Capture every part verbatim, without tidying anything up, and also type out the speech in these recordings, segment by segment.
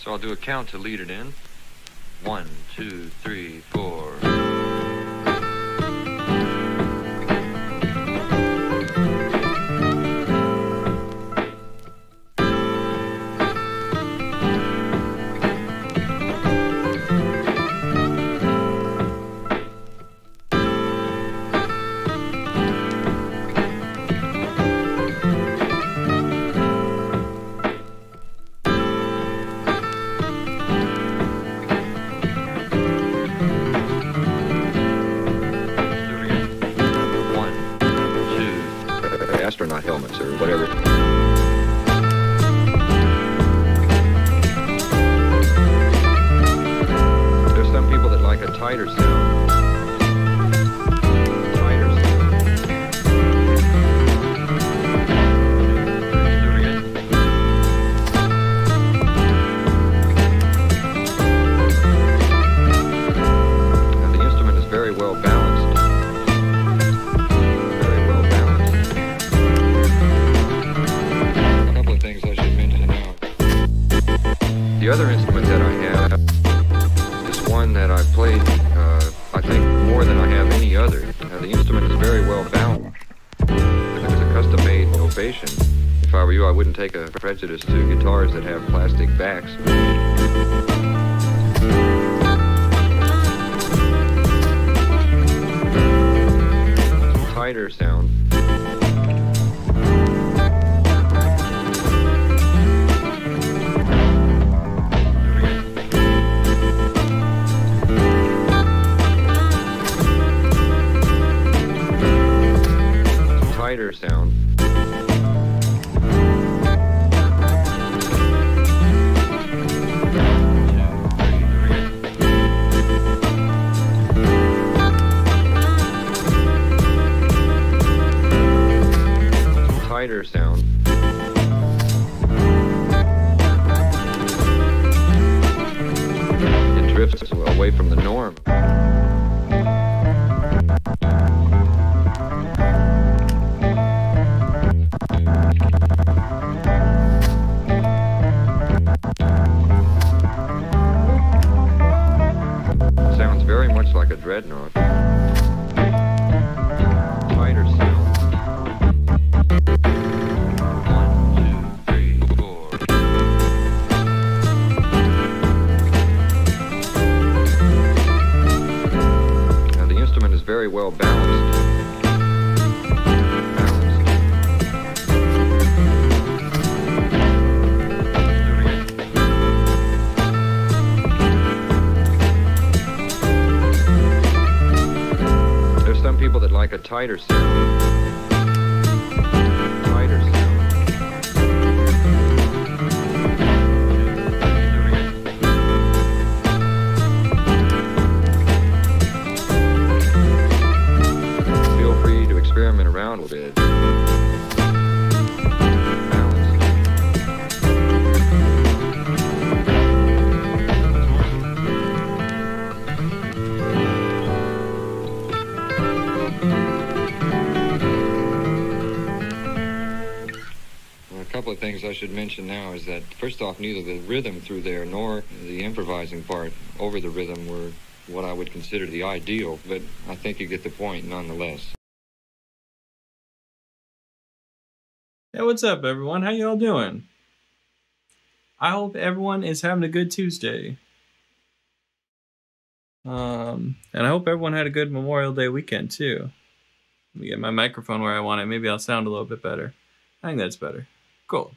So I'll do a count to lead it in. One, two, three, four. Astronaut helmets or whatever. There's some people that like a tighter sound. Tighter sound. Do it again. Now the instrument is very well balanced. The other instrument that I have is one that I've played, uh, I think, more than I have any other. Now, the instrument is very well balanced. It's a custom-made Ovation. If I were you, I wouldn't take a prejudice to guitars that have plastic backs. Tighter sound. Tighter sound. Tighter sound. It drifts away from the norm. Sounds very much like a dreadnought. Tighter sound. One, two, three, four. Now the instrument is very well balanced. People that like a tighter sound. Tighter sound. Feel free to experiment around with it. A couple of things I should mention now is that, first off, neither the rhythm through there nor the improvising part over the rhythm were what I would consider the ideal, but I think you get the point nonetheless. Hey, what's up, everyone? How y'all doing? I hope everyone is having a good Tuesday. Um, and I hope everyone had a good Memorial Day weekend, too. Let me get my microphone where I want it. Maybe I'll sound a little bit better. I think that's better. Cool.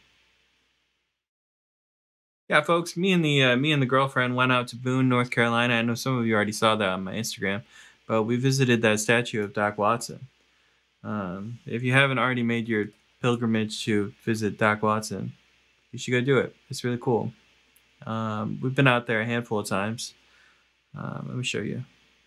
Yeah, folks, me and the uh, me and the girlfriend went out to Boone, North Carolina. I know some of you already saw that on my Instagram, but we visited that statue of Doc Watson. Um, if you haven't already made your pilgrimage to visit Doc Watson, you should go do it. It's really cool. Um, we've been out there a handful of times. Um, let me show you.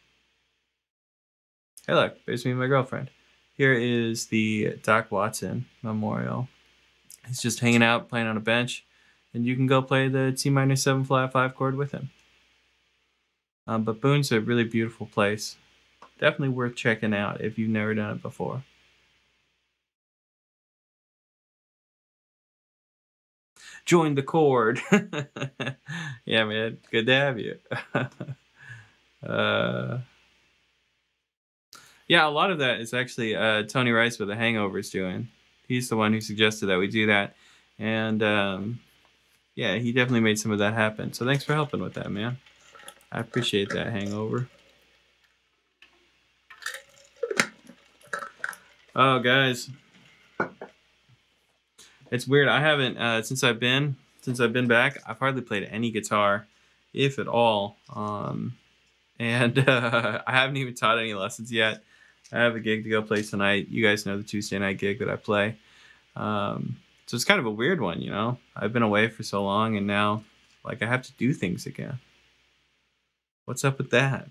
Hey, look, there's me and my girlfriend. Here is the Doc Watson Memorial. He's just hanging out, playing on a bench, and you can go play the T minor seven flat five chord with him. Um, but Boone's a really beautiful place. Definitely worth checking out if you've never done it before. Join the chord. Yeah, man. Good to have you. uh, yeah, a lot of that is actually uh, Tony Rice with The Hangover's doing. He's the one who suggested that we do that. And um, yeah, he definitely made some of that happen. So thanks for helping with that, man. I appreciate that, Hangover. Oh, guys. It's weird. I haven't, uh, since I've been, since I've been back, I've hardly played any guitar, if at all. Um, and uh, I haven't even taught any lessons yet. I have a gig to go play tonight. You guys know the Tuesday night gig that I play. Um, so it's kind of a weird one, you know? I've been away for so long, and now, like, I have to do things again. What's up with that?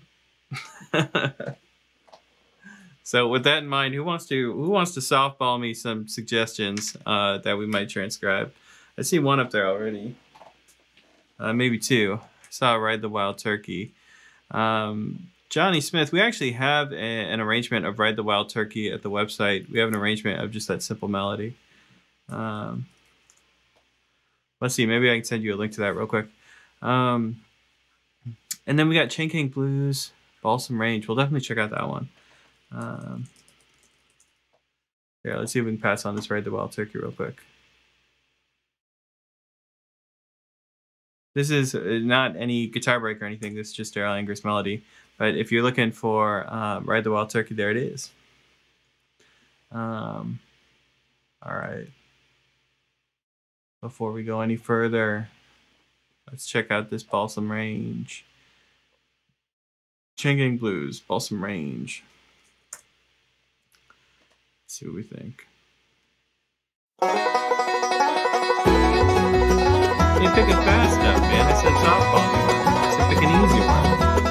So with that in mind, who wants to who wants to softball me some suggestions uh, that we might transcribe? I see one up there already. Uh, maybe two. I saw Ride the Wild Turkey. Um, Johnny Smith, we actually have a, an arrangement of Ride the Wild Turkey at the website. We have an arrangement of just that simple melody. Um, let's see, maybe I can send you a link to that real quick. Um, and then we got Chain Gang Blues, Balsam Range. We'll definitely check out that one. Um, yeah, let's see if we can pass on this Ride the Wild Turkey real quick. This is not any guitar break or anything. This is just Daryl Anger's melody. But if you're looking for um, Ride the Wild Turkey, there it is. Um, all right. Before we go any further, let's check out this Balsam Range. Chain Gang Blues, Balsam Range. Let's see what we think. You pick it fast up, man. I said softball. So pick an easy one.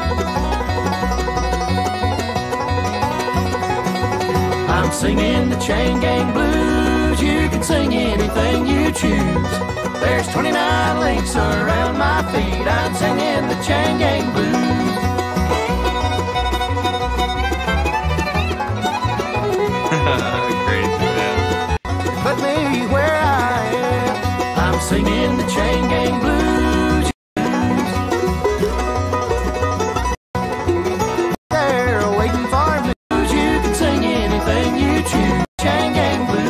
I'm singing the Chain Gang Blues. You can sing anything you choose. There's twenty-nine links around my feet. I'm singing the Chain Gang Blues. Crazy, man. Put me where I am. I'm singing the Chain Gang Blues. They're waiting for me. You can sing anything you choose. Chain Gang Blues.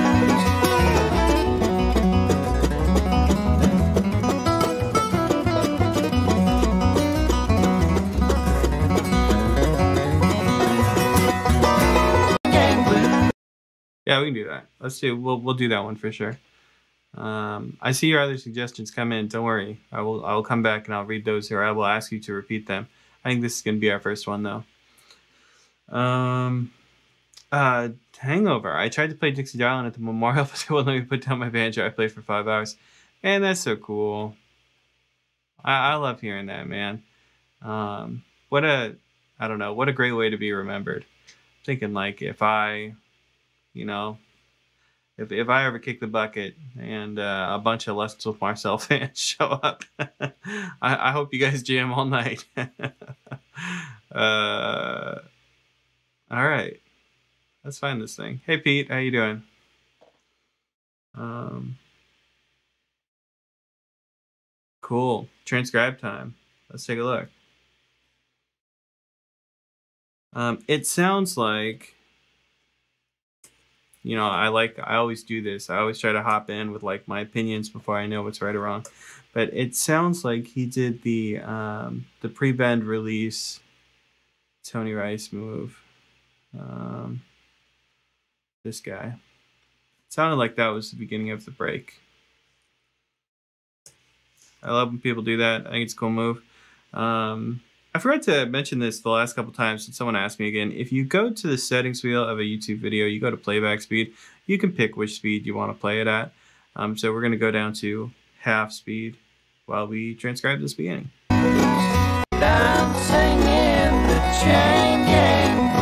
Yeah, we can do that. Let's do. We'll we'll do that one for sure. Um, I see your other suggestions come in. Don't worry. I will I will come back and I'll read those, or I will ask you to repeat them. I think this is gonna be our first one though. Um, uh, Hangover. I tried to play Dixie Darling at the memorial, but they wouldn't let me put down my banjo. I played for five hours, and that's so cool. I I love hearing that, man. Um, what a I don't know. What a great way to be remembered. I'm thinking like if I. You know, if if I ever kick the bucket and uh, a bunch of Lessons with Marcel fans show up, I, I hope you guys jam all night. uh, all right, let's find this thing. Hey Pete, how you doing? Um, cool. Transcribe time. Let's take a look. Um, it sounds like. You know, I like, I always do this. I always try to hop in with like my opinions before I know what's right or wrong. But it sounds like he did the um, the pre-bend release Tony Rice move. Um, this guy. It sounded like that was the beginning of the break. I love when people do that. I think it's a cool move. Um, I forgot to mention this the last couple times, and someone asked me again. If you go to the settings wheel of a YouTube video, you go to playback speed, you can pick which speed you want to play it at. Um, so we're going to go down to half speed while we transcribe this beginning. I'm singing the Chain Gang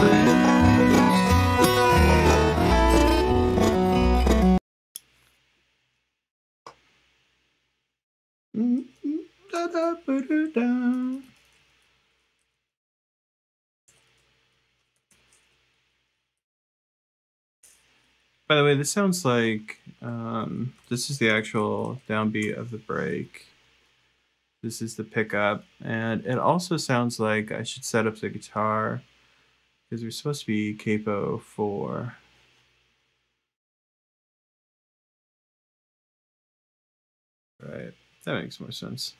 Blues. Da da ba da da. By the way, this sounds like um, this is the actual downbeat of the break. This is the pickup, and it also sounds like I should set up the guitar because we're supposed to be capo four. Right, that makes more sense.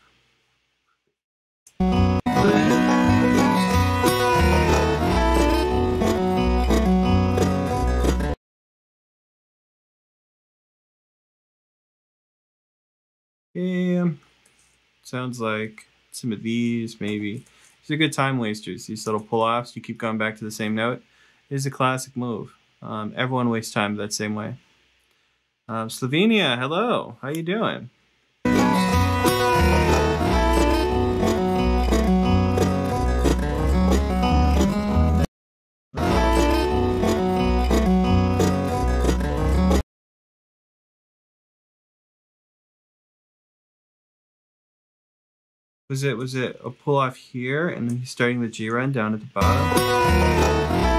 Yeah, sounds like some of these maybe. These are good time wasters. These little pull-offs, you keep going back to the same note. It is a classic move. Um, everyone wastes time that same way. Um, Slovenia, hello. How you doing? Was it was it a pull off here and then he's starting the G run down at the bottom?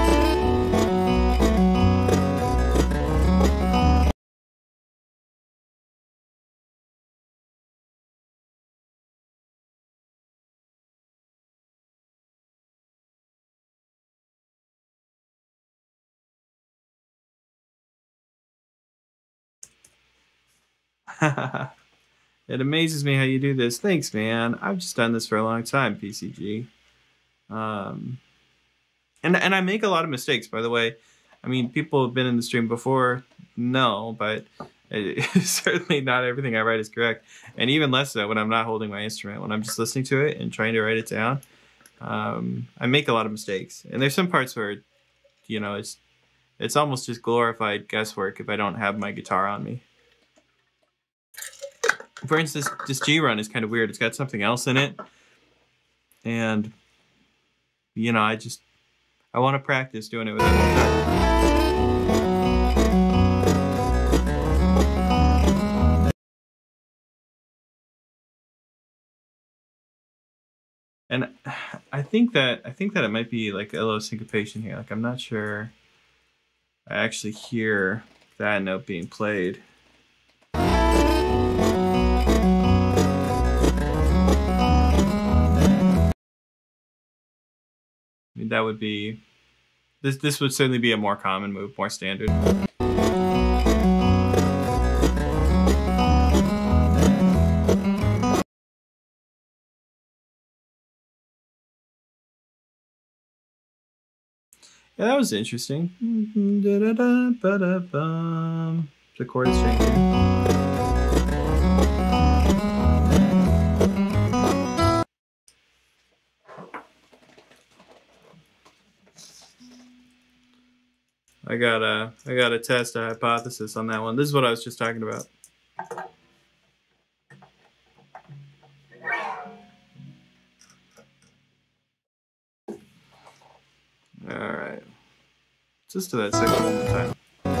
It amazes me how you do this. Thanks, man. I've just done this for a long time, P C G. Um, and and I make a lot of mistakes, by the way. I mean, people have been in the stream before. No, but it, certainly not everything I write is correct. And even less so when I'm not holding my instrument. When I'm just listening to it and trying to write it down, um, I make a lot of mistakes. And there's some parts where, you know, it's it's almost just glorified guesswork if I don't have my guitar on me. For instance, this G run is kind of weird. It's got something else in it. And, you know, I just, I want to practice doing it without the guitar. And I think that, I think that it might be like a little syncopation here. Like, I'm not sure I actually hear that note being played. I mean, that would be, this this would certainly be a more common move, more standard. Yeah, that was interesting. The chord is changing. I gotta, I gotta test a hypothesis on that one. This is what I was just talking about. All right, just to that section one more time.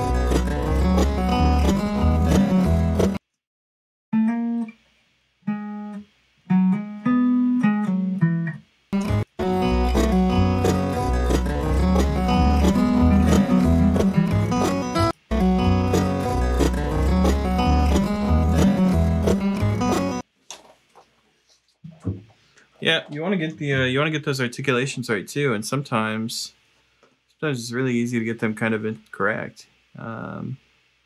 Yeah, you want to get the uh, you want to get those articulations right too, and sometimes sometimes it's really easy to get them kind of incorrect. Um,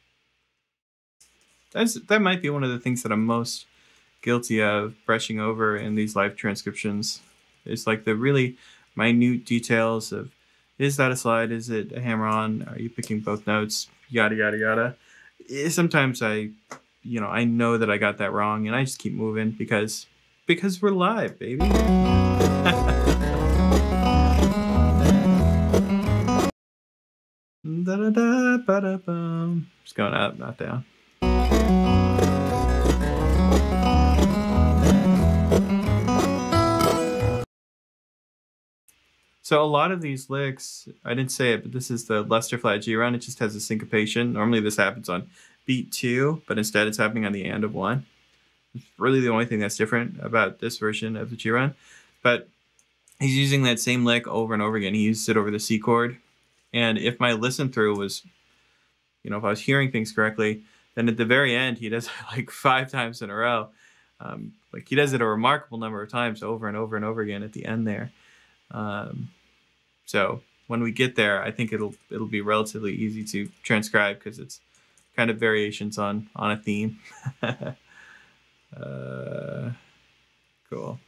that's that might be one of the things that I'm most guilty of brushing over in these live transcriptions. It's like the really minute details of, is that a slide? Is it a hammer-on? Are you picking both notes? Yada yada yada. Sometimes I, you know, I know that I got that wrong, and I just keep moving because. Because we're live, baby. Da da da ba da bum. Just going up, not down. So a lot of these licks, I didn't say it, but this is the Lester flat G run. It just has a syncopation. Normally this happens on beat two, but instead it's happening on the end of one. It's really the only thing that's different about this version of the G run. But he's using that same lick over and over again. He used it over the C chord. And if my listen through was, you know, if I was hearing things correctly. Then at the very end, he does it like five times in a row. Um, like he does it a remarkable number of times over and over and over again at the end there. Um, so when we get there, I think it'll it'll be relatively easy to transcribe because it's kind of variations on on a theme. uh, cool.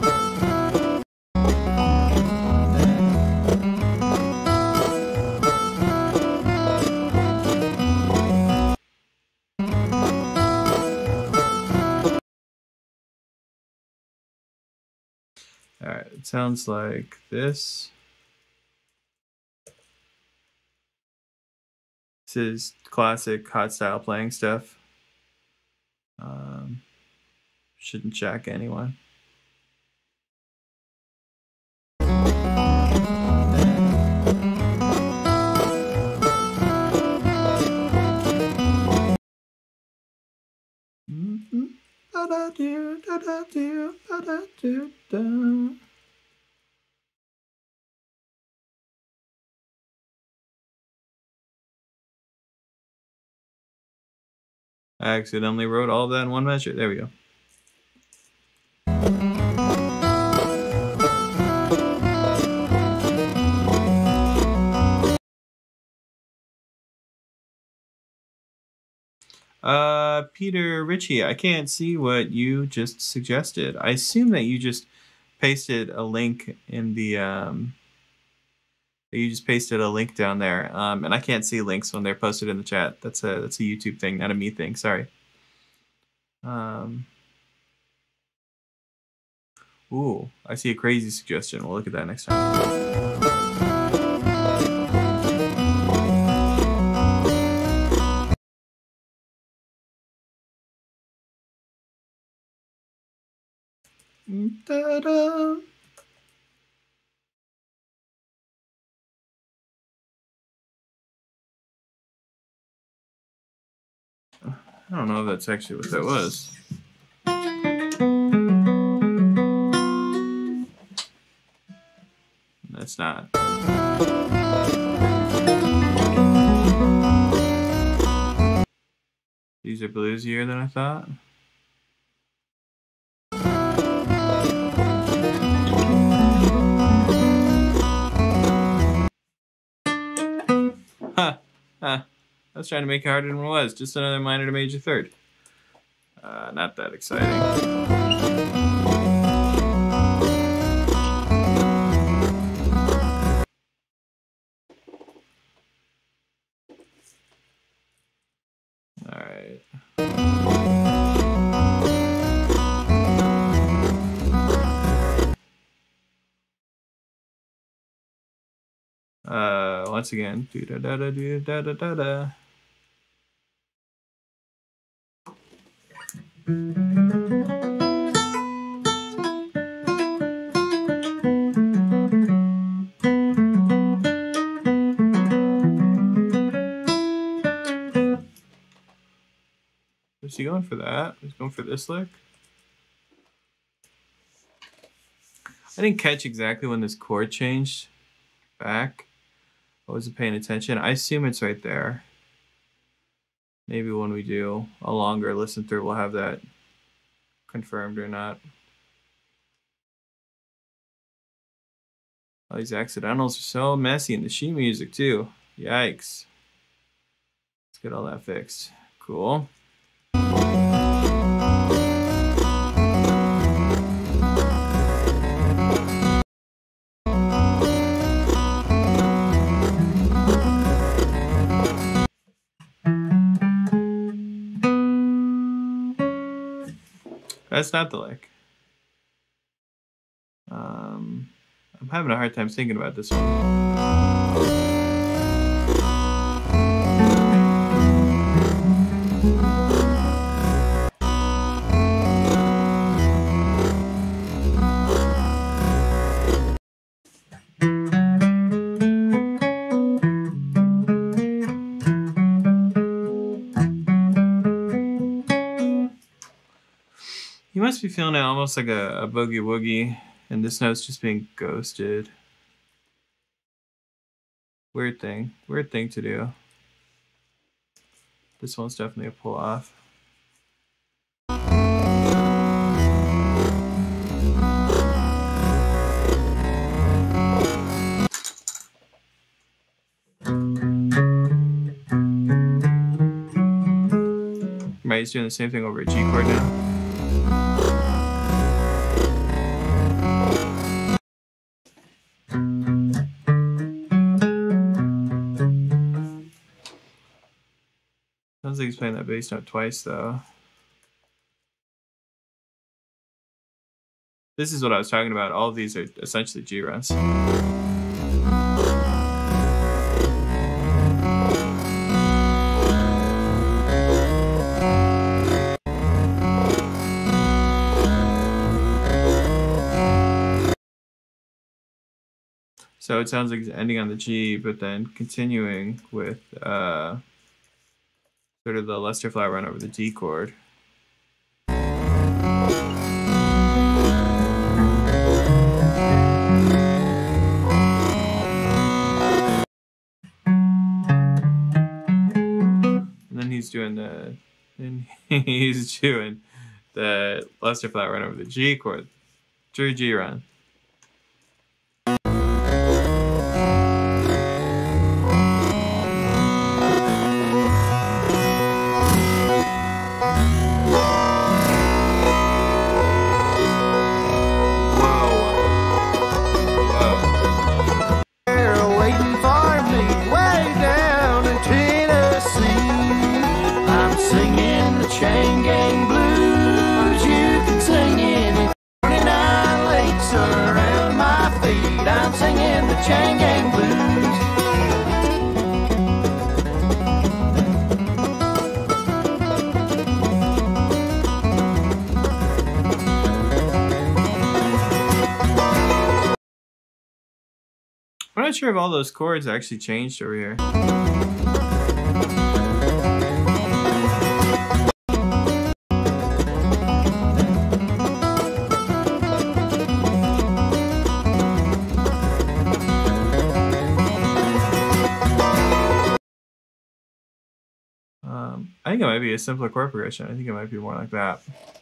All right, it sounds like this. This is classic hot style playing stuff. Um, shouldn't shock anyone. Mm-hmm. Da-da-do, da-da-do, da-da-do-da. I accidentally wrote all of that in one measure. There we go. Uh, Peter Ritchie, I can't see what you just suggested. I assume that you just pasted a link in the, um, you just pasted a link down there. Um, and I can't see links when they're posted in the chat. That's a, that's a YouTube thing, not a me thing. Sorry. Um, ooh, I see a crazy suggestion. We'll look at that next time. Ta-da! I don't know if that's actually what that was. That's not. These are bluesier than I thought. Huh. Huh. I was trying to make it harder than it was. Just another minor to major third. Uh, not that exciting. All right. Uh, once again, do da da da do da da da da. Is he going for that? He's going for this lick. I didn't catch exactly when this chord changed back. I wasn't paying attention. I assume it's right there. Maybe when we do a longer listen through, we'll have that confirmed or not. All these accidentals are so messy in the sheet music too. Yikes. Let's get all that fixed. Cool. That's not the lick. Um, I'm having a hard time thinking about this one. You must be feeling it almost like a, a boogie woogie, and this note's just being ghosted. Weird thing. Weird thing to do. This one's definitely a pull off. Right, he's doing the same thing over a G chord now. Sounds like he's playing that bass note twice, though. This is what I was talking about. All of these are essentially G runs. So it sounds like it's ending on the G, but then continuing with uh, sort of the Lester flat run over the D chord. And then he's doing the, and he's doing the Lester flat run over the G chord, true G run. Chain Gang Blues, you can sing it. twenty-nine lakes around my feet. I'm singing the Chain Gang Blues. I'm not sure if all those chords actually changed over here. I think it might be a simpler chord progression. I think it might be more like that.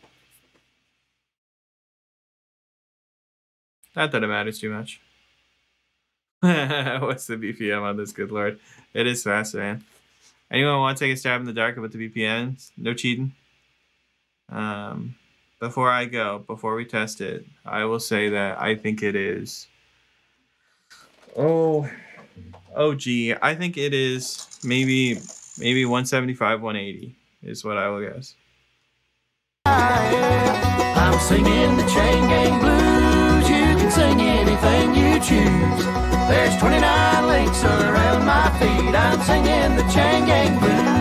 Not that it matters too much. What's the B P M on this, good lord? It is fast, man. Anyone want to take a stab in the dark about the B P Ms? No cheating. Um, before I go, before we test it, I will say that I think it is... Oh, oh gee. I think it is maybe... Maybe one seventy-five, one eighty is what I will guess. I'm singing the Chain Gang Blues. You can sing anything you choose. There's twenty-nine lakes around my feet. I'm singing the Chain Gang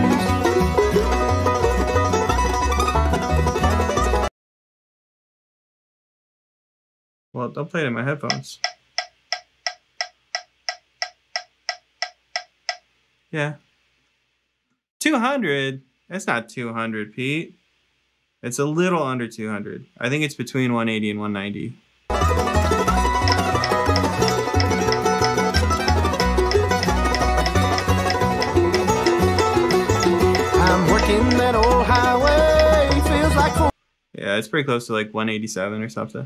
Blues. Well, don't play it in my headphones. Yeah. two hundred? That's not two hundred, Pete. It's a little under two hundred. I think it's between one eighty and one ninety. I'm working that old highway. Feels like four. Yeah, it's pretty close to like one eighty-seven or something.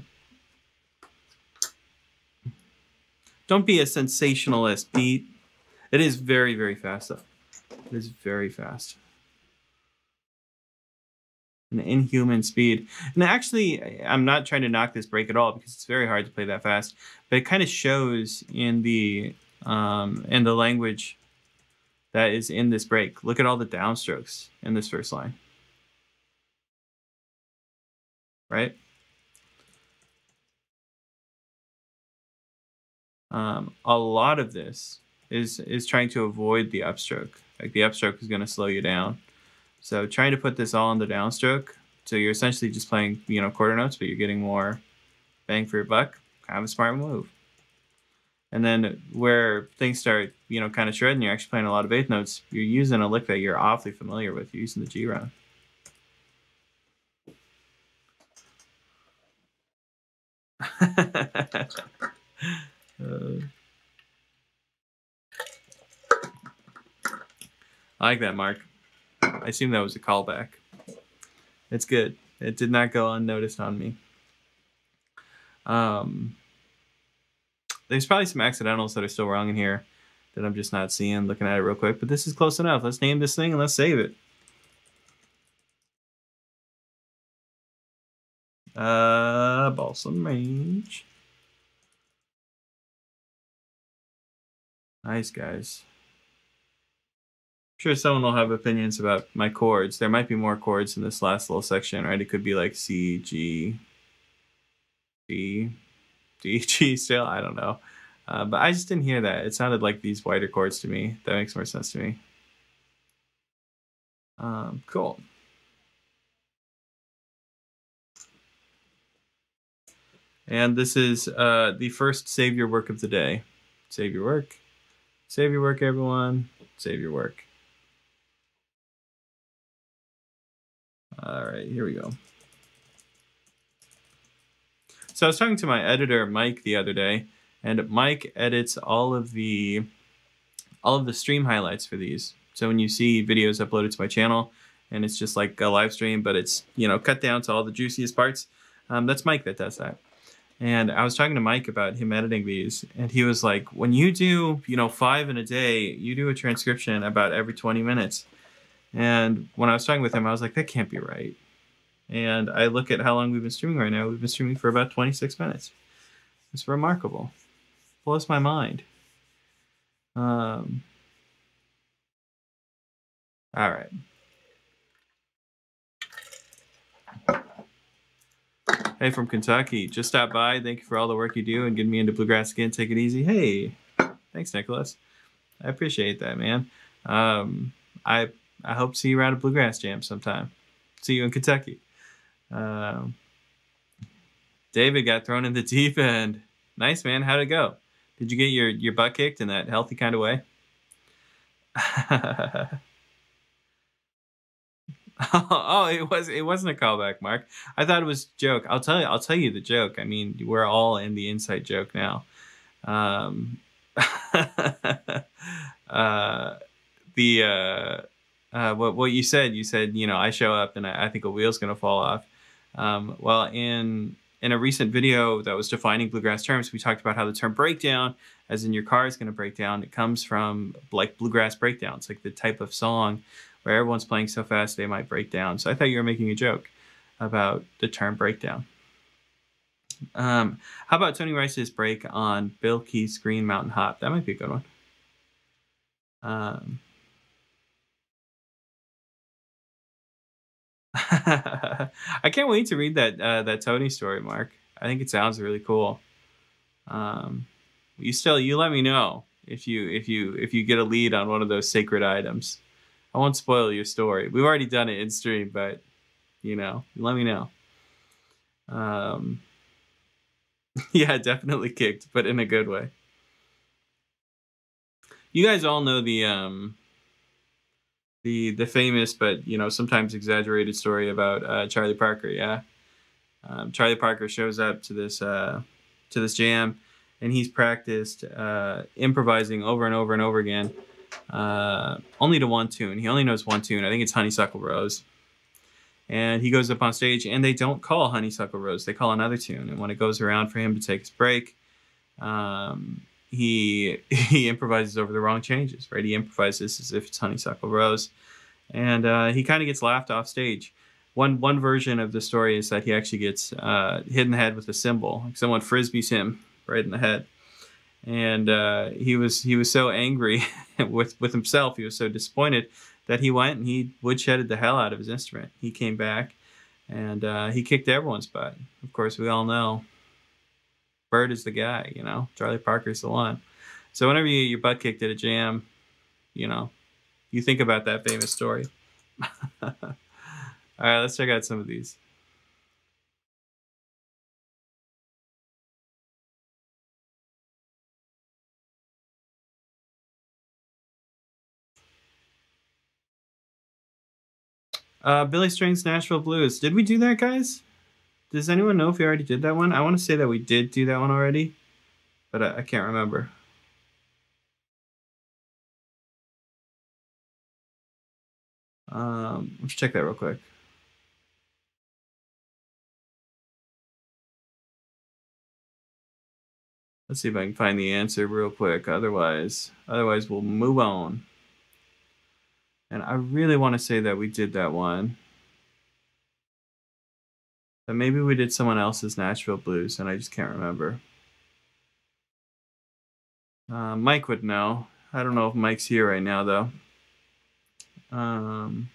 Don't be a sensationalist, Pete. It is very, very fast, though. It is very fast. An inhuman speed. And actually, I'm not trying to knock this break at all because it's very hard to play that fast. But it kind of shows in the um, in the language that is in this break. Look at all the downstrokes in this first line. Right? Um, a lot of this is is trying to avoid the upstroke. Like the upstroke is going to slow you down. So trying to put this all on the downstroke, so you're essentially just playing, you know, quarter notes, but you're getting more bang for your buck. Kind of a smart move. And then where things start, you know, kind of shredding, you're actually playing a lot of eighth notes. You're using a lick that you're awfully familiar with. You're using the G round. uh, I like that, Mark. I assume that was a callback. It's good. It did not go unnoticed on me. Um, there's probably some accidentals that are still wrong in here that I'm just not seeing, looking at it real quick. But this is close enough. Let's name this thing and let's save it. Uh, Balsam Range. Nice, guys. I'm sure someone will have opinions about my chords. There might be more chords in this last little section, right? It could be like C, G, G, D, G still. I don't know. Uh, but I just didn't hear that. It sounded like these wider chords to me. That makes more sense to me. Um, cool. And this is uh, the first Save Your Work of the day. Save your work. Save your work, everyone. Save your work. All right, here we go. So I was talking to my editor, Mike, the other day, and Mike edits all of the all of the stream highlights for these. So when you see videos uploaded to my channel, and it's just like a live stream, but it's, you know, cut down to all the juiciest parts, um, that's Mike that does that. And I was talking to Mike about him editing these, and he was like, when you do, you know, five in a day, you do a transcription about every twenty minutes. And when I was talking with him, I was like, that can't be right. And I look at how long we've been streaming right now. We've been streaming for about twenty-six minutes. It's remarkable. Blows my mind. Um, all right. Hey, from Kentucky. Just stopped by. Thank you for all the work you do and getting me into bluegrass again. Take it easy. Hey, thanks, Nicholas. I appreciate that, man. Um, I I hope to see you around a bluegrass jam sometime. See you in Kentucky. Um, David got thrown in the deep end. Nice, man. How'd it go? Did you get your, your butt kicked in that healthy kind of way? Oh, it was it wasn't a callback, Mark. I thought it was a joke. I'll tell you. I'll tell you the joke. I mean, we're all in the inside joke now. Um, uh, the uh, uh, what what you said. You said, you know, I show up and I, I think a wheel's gonna fall off. Um, well, in in a recent video that was defining bluegrass terms, we talked about how the term breakdown, as in your car is gonna break down, it comes from like bluegrass breakdowns, like the type of song where everyone's playing so fast they might break down. So I thought you were making a joke about the term breakdown. Um, how about Tony Rice's break on Bill Keith's Green Mountain Hop? That might be a good one. Um, I can't wait to read that uh, that Tony story, Mark. I think it sounds really cool. Um, you still you let me know if you if you if you get a lead on one of those sacred items. I won't spoil your story. We've already done it in stream, but, you know, let me know. Um, yeah, definitely kicked, but in a good way. You guys all know the um, the the famous, but, you know, sometimes exaggerated story about uh, Charlie Parker. Yeah, um, Charlie Parker shows up to this uh, to this jam, and he's practiced uh, improvising over and over and over again. Uh, only to one tune. He only knows one tune. I think it's Honeysuckle Rose. And he goes up on stage, and they don't call Honeysuckle Rose. They call another tune. And when it goes around for him to take his break, um, he he improvises over the wrong changes, right? He improvises as if it's Honeysuckle Rose. And uh, he kind of gets laughed off stage. One one version of the story is that he actually gets uh, hit in the head with a cymbal. Like someone frisbees him right in the head. And uh, he was he was so angry with with himself. He was so disappointed that he went and he woodshedded the hell out of his instrument. He came back and uh, he kicked everyone's butt. Of course, we all know Bird is the guy. You know, Charlie Parker's the one. So whenever you get your butt kicked at a jam, you know, you think about that famous story. All right, let's check out some of these. Uh, Billy Strings, Nashville Blues. Did we do that, guys? Does anyone know if we already did that one? I want to say that we did do that one already, but I, I can't remember. Um, let's check that real quick. Let's see if I can find the answer real quick. Otherwise, otherwise we'll move on. And I really want to say that we did that one. But maybe we did someone else's Nashville Blues, and I just can't remember. Uh, Mike would know. I don't know if Mike's here right now, though. Um,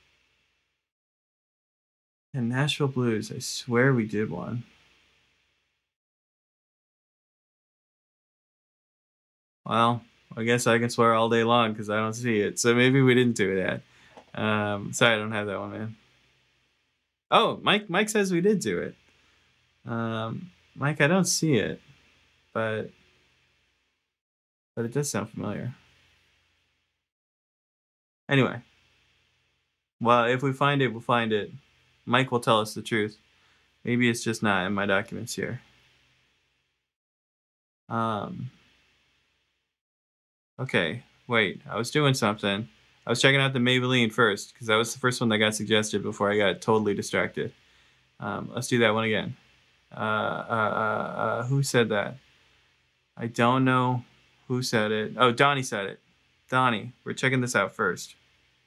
and Nashville Blues, I swear we did one. Well, I guess I can swear all day long because I don't see it. So maybe we didn't do that. Um, sorry, I don't have that one, man. Oh, Mike Mike says we did do it. Um, Mike, I don't see it, but but it does sound familiar. Anyway. Well, if we find it, we'll find it. Mike will tell us the truth. Maybe it's just not in my documents here. Um... Okay, wait, I was doing something. I was checking out the Maybelline first, because that was the first one that got suggested before I got totally distracted. Um, let's do that one again. Uh, uh, uh, uh, who said that? I don't know who said it. Oh, Donnie said it. Donnie, we're checking this out first.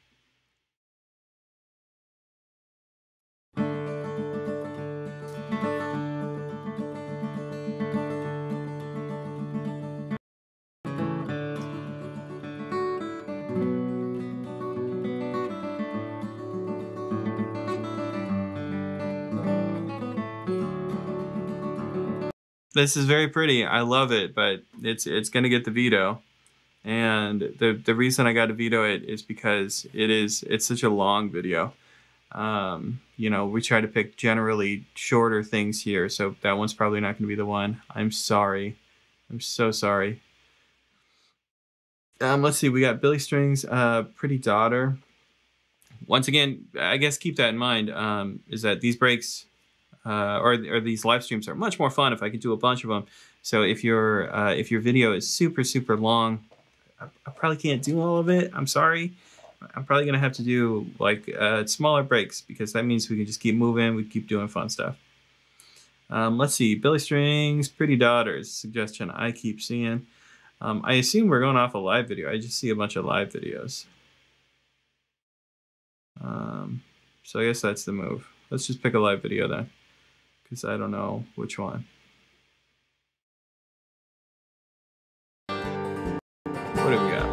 This is very pretty. I love it, but it's it's gonna get the veto, and the the reason I got to veto it is because it is it's such a long video. Um, you know, we try to pick generally shorter things here, so that one's probably not gonna be the one. I'm sorry. I'm so sorry. Um, let's see. We got Billy Strings, uh, Pretty Daughter. Once again, I guess keep that in mind. Um, is that these breaks. Uh, or, or these live streams are much more fun if I could do a bunch of them. So if your uh, if your video is super super long, I, I probably can't do all of it. I'm sorry. I'm probably gonna have to do like uh, smaller breaks because that means we can just keep moving. We keep doing fun stuff. Um, let's see, Billy Strings, Pretty Daughters suggestion I keep seeing. Um, I assume we're going off a live video. I just see a bunch of live videos. Um, so I guess that's the move. Let's just pick a live video then, because I don't know which one. What do we got?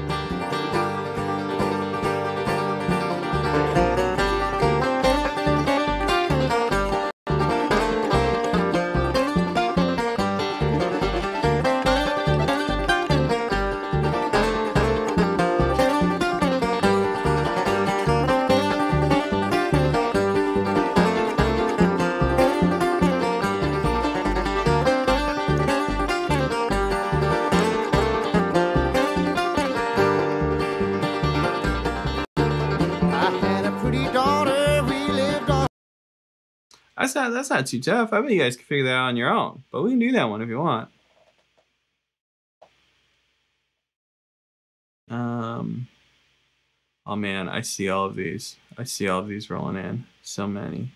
That's not, that's not too tough. I bet you guys can figure that out on your own. But we can do that one if you want. Um, oh man, I see all of these. I see all of these rolling in. So many.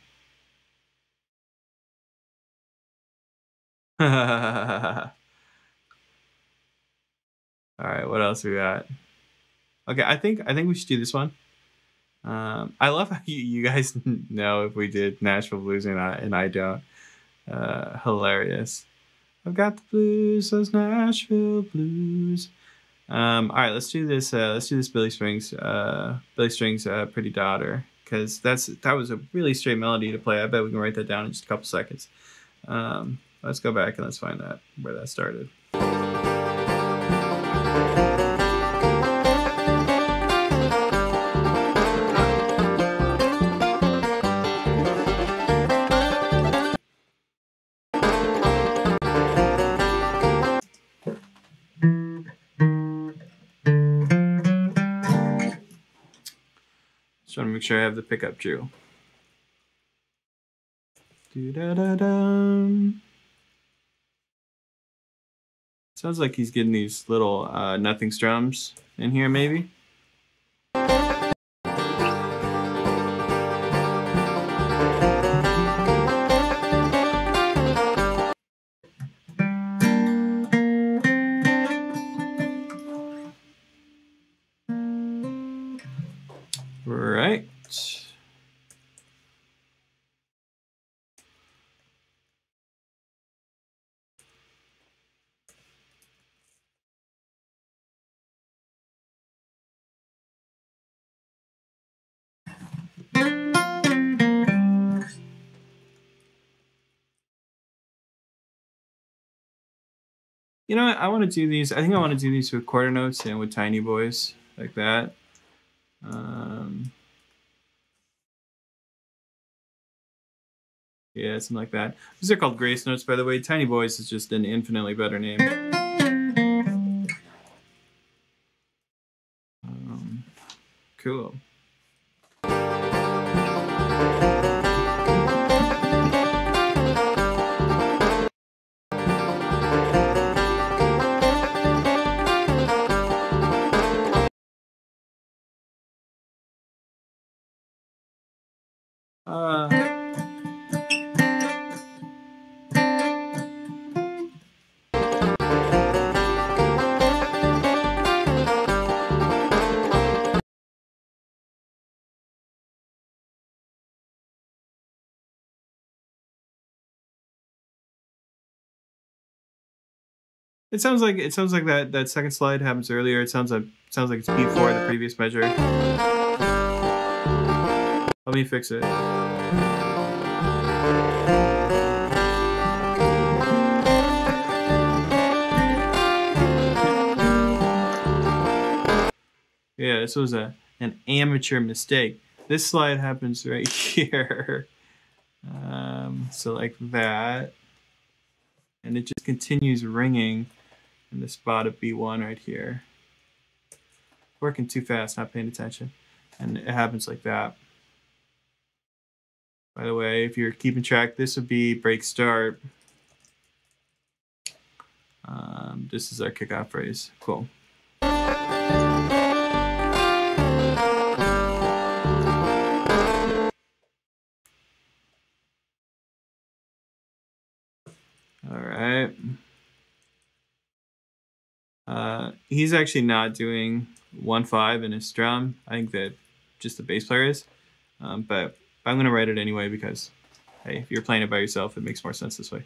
All right, what else we got? Okay, I think I think we should do this one. Um, I love how you, you guys know if we did Nashville Blues and I, and I don't. Uh, hilarious. I've got the blues, those Nashville Blues. Um, all right, let's do this. Uh, let's do this Billy Strings. Uh, Billy Strings, uh, Pretty Daughter, because that's that was a really straight melody to play. I bet we can write that down in just a couple seconds. Um, let's go back and let's find that where that started. Just want to make sure I have the pickup true. Do-da-da-dum. Sounds like he's getting these little uh, nothing strums in here, maybe. You know what? I want to do these. I think I want to do these with quarter notes and with tiny boys like that. Um, yeah, something like that. These are called grace notes, by the way. Tiny boys is just an infinitely better name. Um, cool. Uh, it sounds like it sounds like that that second slide happens earlier. It sounds like sounds like it's before the previous measure. Let me fix it. Yeah, this was a an amateur mistake. This slide happens right here. Um, so like that. And it just continues ringing in the spot of B one right here. Working too fast, not paying attention. And it happens like that. By the way, if you're keeping track, this would be break start. Um, this is our kickoff phrase. Cool. All right. Uh, he's actually not doing one five in his drum. I think that just the bass player is. Um, but I'm going to write it anyway because, hey, if you're playing it by yourself, it makes more sense this way.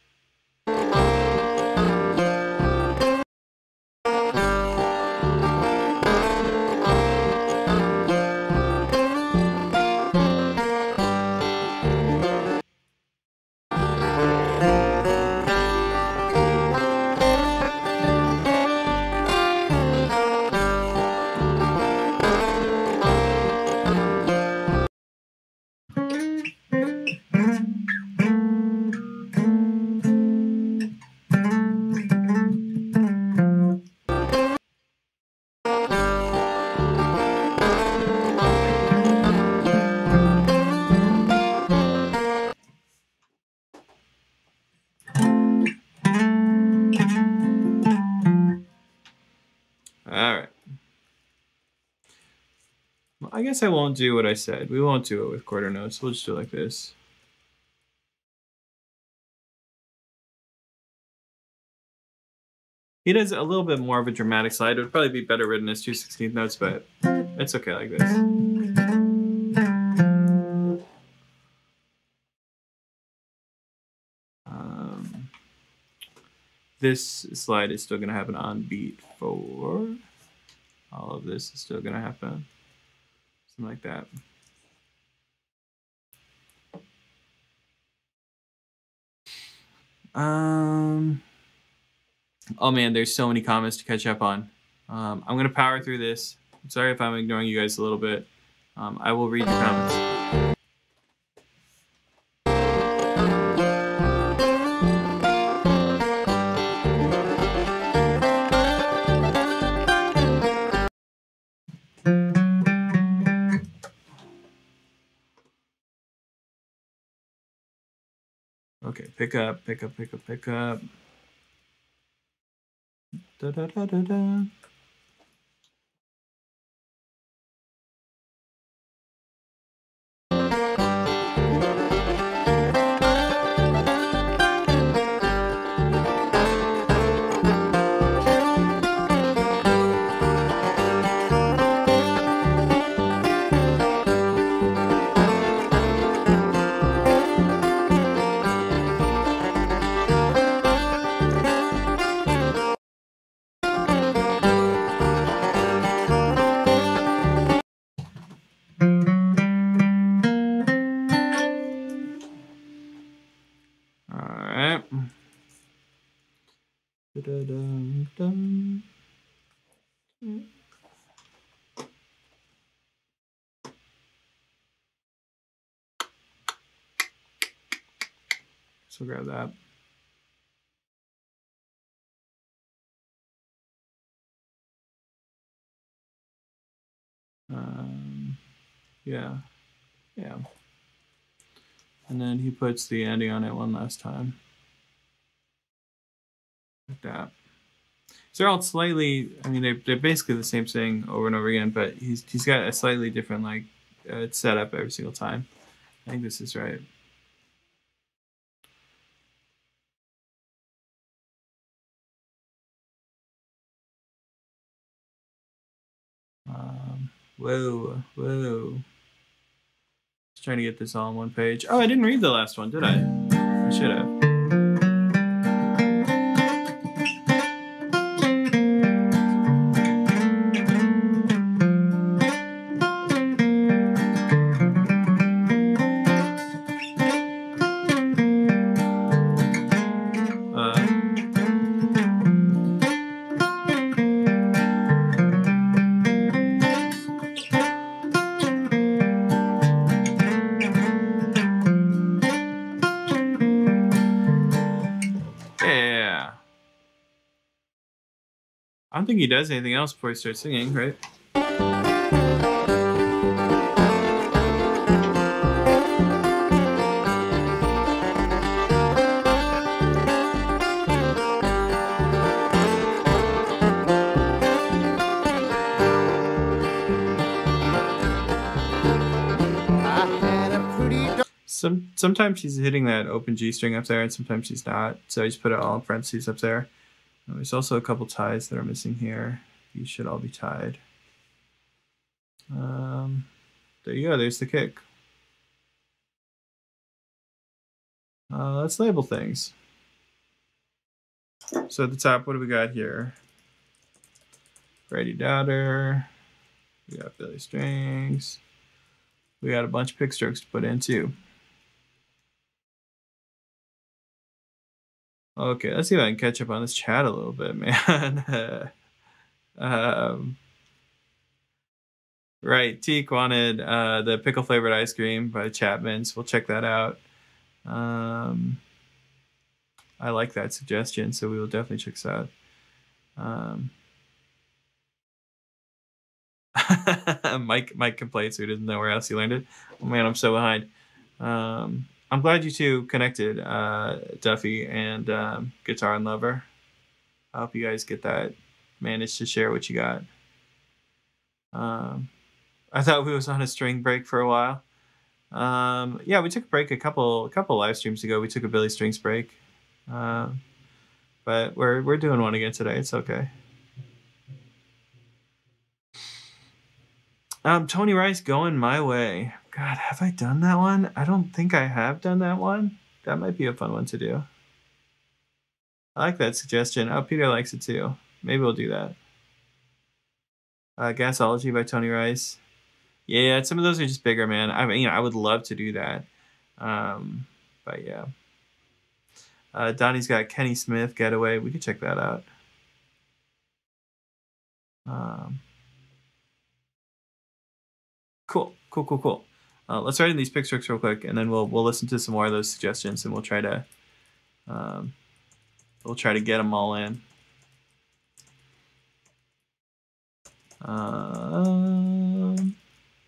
I guess I won't do what I said. We won't do it with quarter notes. We'll just do it like this. He does a little bit more of a dramatic slide. It would probably be better written as two sixteenth notes, but it's okay like this. Um, this slide is still going to happen on beat four. All of this is still going to happen. Something like that. Um, oh man, there's so many comments to catch up on. Um, I'm going to power through this. I'm sorry if I'm ignoring you guys a little bit. Um, I will read your comments. Okay, pick up, pick up, pick up, pick up. Da da da da da. Da-da-dum-dum. So grab that. Um, yeah, yeah. And then he puts the ending on it one last time. Like that. So they're all slightly, I mean, they're, they're basically the same thing over and over again, but he's he's got a slightly different, like, uh, setup every single time. I think this is right. Um, whoa, whoa. Just trying to get this all on one page. Oh, I didn't read the last one, did I? I should have. I don't think he does anything else before he starts singing, right? Some, sometimes he's hitting that open G string up there, and sometimes he's not. So I just put it all in parentheses up there. There's also a couple ties that are missing here. These should all be tied. Um, there you go. There's the kick. Uh, let's label things. So at the top, what do we got here? Brady Dowder. We got Billy Strings. We got a bunch of pick strokes to put in too. Okay, let's see if I can catch up on this chat a little bit, man. um, right, Teak wanted uh, the pickle flavored ice cream by Chapman's. We'll check that out. Um, I like that suggestion, so we will definitely check this out. Um, Mike Mike complains, so he doesn't know where else he learned it. Oh man, I'm so behind. Um, I'm glad you two connected, uh, Duffy and um, Guitar and Lover. I hope you guys get that, managed to share what you got. Um, I thought we was on a string break for a while. Um, yeah, we took a break a couple a couple live streams ago. We took a Billy Strings break, uh, but we're we're doing one again today. It's okay. Um, Tony Rice, Going My Way. God, have I done that one? I don't think I have done that one. That might be a fun one to do. I like that suggestion. Oh, Peter likes it too. Maybe we'll do that. Uh, Gasology by Tony Rice. Yeah, some of those are just bigger, man. I mean, you know, I would love to do that. Um, but yeah. Uh, Donnie's got Kenny Smith, Getaway. We could check that out. Um, cool, cool, cool, cool. Uh, let's write in these pick strokes real quick, and then we'll we'll listen to some more of those suggestions, and we'll try to um, we'll try to get them all in. Um,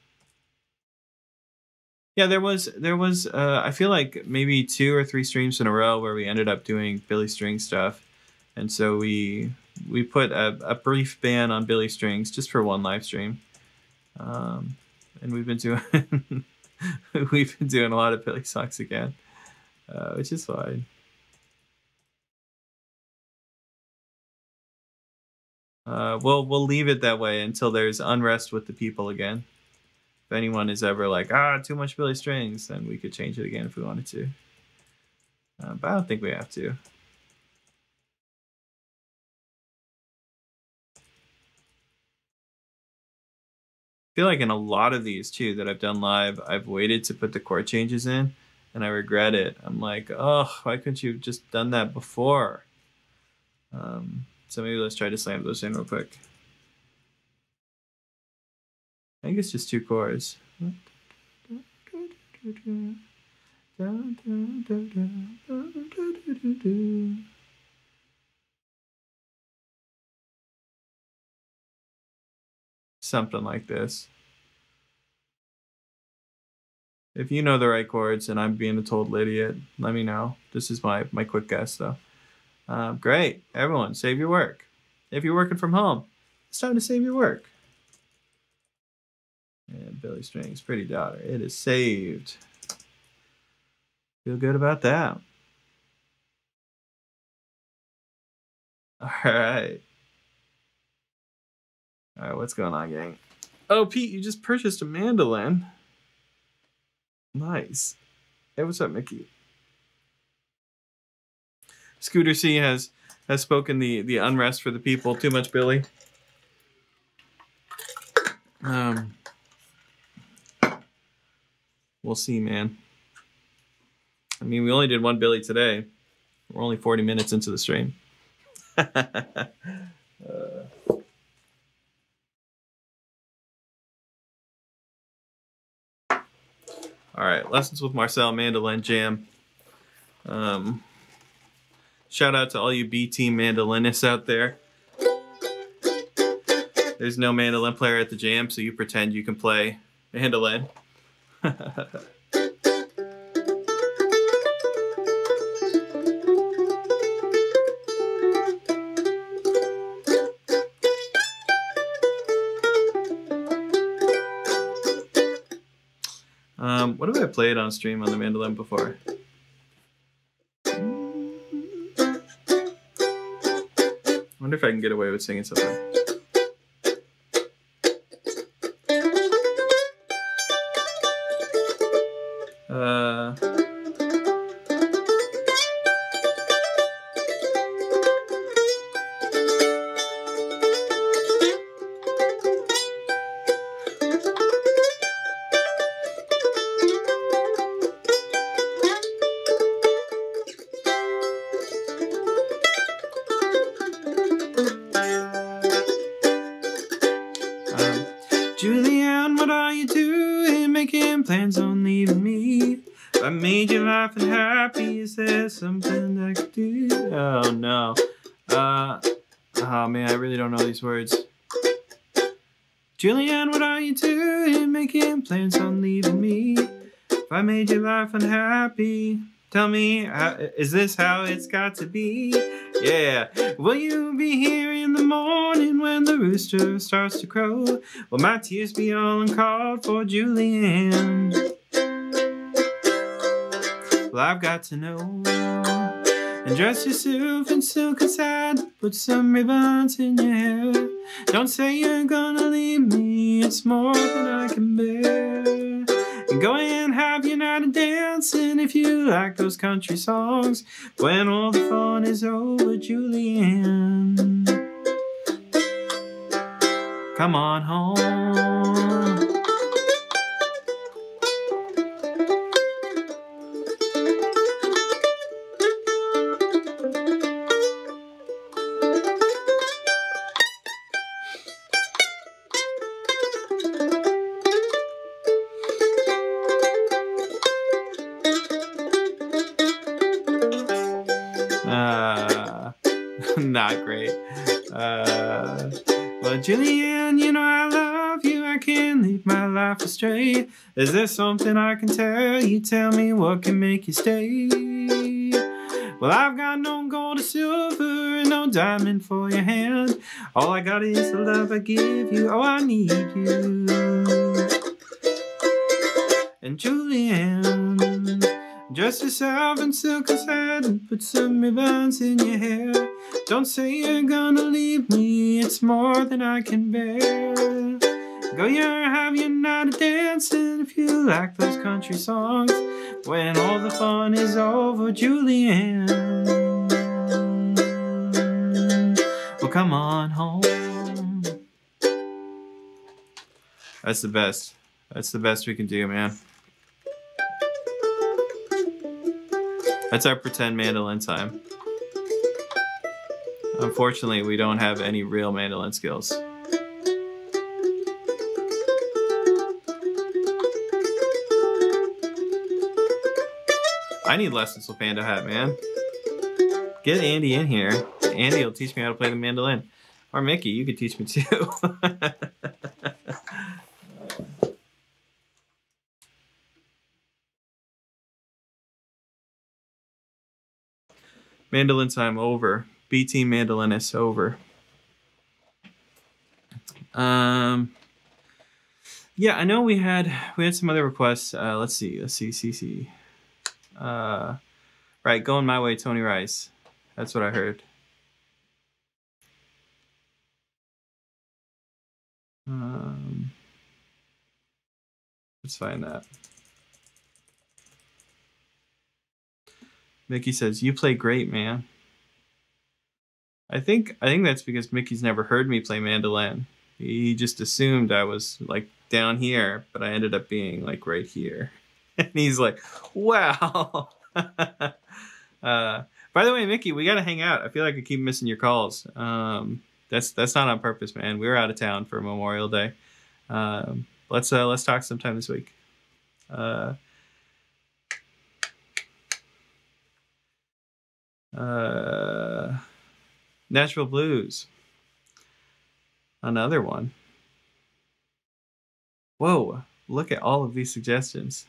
yeah, there was there was uh, I feel like maybe two or three streams in a row where we ended up doing Billy Strings stuff, and so we we put a, a brief ban on Billy Strings just for one live stream. Um, And we've been doing we've been doing a lot of Billy songs again, uh, which is fine. Uh, we'll we'll leave it that way until there's unrest with the people again. If anyone is ever like, ah, too much Billy Strings, then we could change it again if we wanted to. Uh, but I don't think we have to. I feel like in a lot of these too that I've done live, I've waited to put the chord changes in, and I regret it. I'm like, oh, why couldn't you have just done that before? Um, so maybe let's try to slam those in real quick. I think it's just two chords. Something like this. If you know the right chords and I'm being a total idiot, let me know. This is my, my quick guess, though. Uh, great. Everyone, save your work. If you're working from home, it's time to save your work. And Billy Strings, Pretty Daughter. It is saved. Feel good about that. All right. All right, what's going on, gang? Oh, Pete, you just purchased a mandolin. Nice. Hey, what's up, Mickey? Scooter C has has spoken the the unrest for the people. Too much Billy. Um, we'll see, man. I mean, we only did one Billy today. We're only forty minutes into the stream. uh. All right, Lessons with Marcel Mandolin Jam. Um, shout out to all you B-Team mandolinists out there. There's no mandolin player at the jam, so you pretend you can play mandolin. Um, what have I played on stream on the mandolin before? Wonder if I can get away with singing something. Uh... Julianne, what are you doing? Making plans on leaving me. I made you laugh and happy. Is there something I could do? Oh no. Uh, oh man, I really don't know these words. Julianne, what are you doing? Making plans on leaving me. If I made you laugh and happy, tell me, how, is this how it's got to be? Yeah. Will you be here in the morning when the rooster starts to crow? Will my tears be all uncalled for, Julianne? Well, I've got to know. And dress yourself in silk and satin, put some ribbons in your hair. Don't say you're gonna leave me, it's more than I can bear. And go and have your night of dancing if you like those country songs. When all the fun is over, Julianne, come on home. Uh, not great. Uh, well, Julianne, you know I love you. I can't leave my life astray. Is there something I can tell you? Tell me what can make you stay. Well, I've got no gold or silver and no diamond for your hand. All I got is the love I give you. Oh, I need you. And Julianne, dress yourself in silk and satin, put some ribbons in your hair. Don't say you're gonna leave me, it's more than I can bear. Go your have your night of dancing if you like those country songs. When all the fun is over, Julianne, well, come on home. That's the best. That's the best we can do, man. That's our pretend mandolin time. Unfortunately, we don't have any real mandolin skills. I need lessons with Panda Hat, man. Get Andy in here. Andy will teach me how to play the mandolin. Or Mickey, you could teach me too. Mandolin time over. B Team Mandolinist over. Um, yeah, I know we had we had some other requests. Uh, let's see, let's see, see, see. Uh, right, going my way, Tony Rice. That's what I heard. Um, let's find that. Mickey says, "You play great, man." I think I think that's because Mickey's never heard me play mandolin. He just assumed I was like down here, but I ended up being like right here. And he's like, "Wow." uh, by the way, Mickey, we gotta hang out. I feel like I keep missing your calls. Um, that's that's not on purpose, man. We were out of town for Memorial Day. Um, let's uh, let's talk sometime this week. Uh, uh, Nashville Blues. Another one. Whoa! Look at all of these suggestions.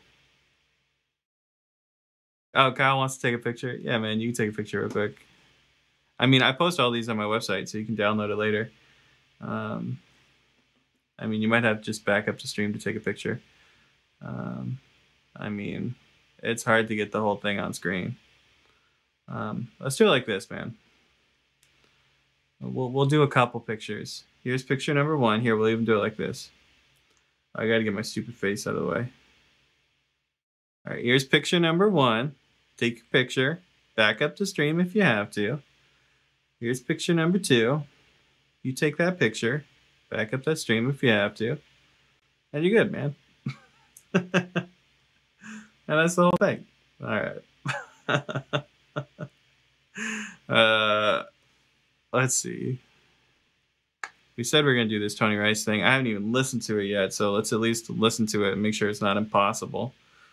Oh, Kyle wants to take a picture. Yeah, man, you can take a picture real quick. I mean, I post all these on my website, so you can download it later. Um, I mean, you might have to just back up the stream to take a picture. Um, I mean, it's hard to get the whole thing on screen. Um, let's do it like this, man. We'll we'll do a couple pictures. Here's picture number one. Here, we'll even do it like this. I gotta get my stupid face out of the way. All right, here's picture number one. Take a picture. Back up the stream if you have to. Here's picture number two. You take that picture. Back up that stream if you have to. And you're good, man. And that's the whole thing. All right. uh, let's see. We said we are going to do this Tony Rice thing. I haven't even listened to it yet, so let's at least listen to it and make sure it's not impossible.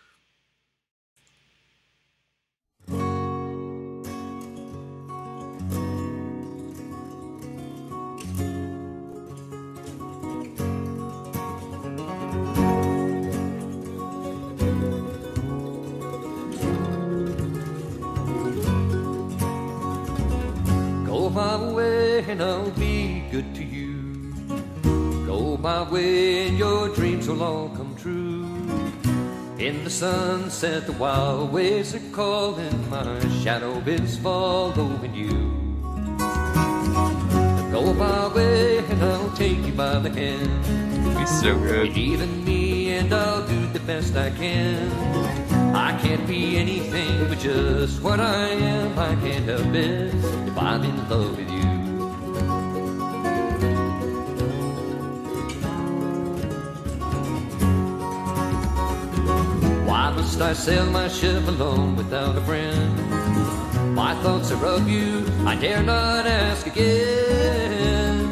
Go my way and I'll be good to you. Go my way and your dreams will all come true. In the sunset the wild waves are calling, my shadow is following you. Go my way and I'll take you by the hand. He's so good. Believe in me and I'll do the best I can. I can't be anything but just what I am. I can't help it if I'm in love with you. Why must I sail my ship alone without a friend? My thoughts are of you, I dare not ask again.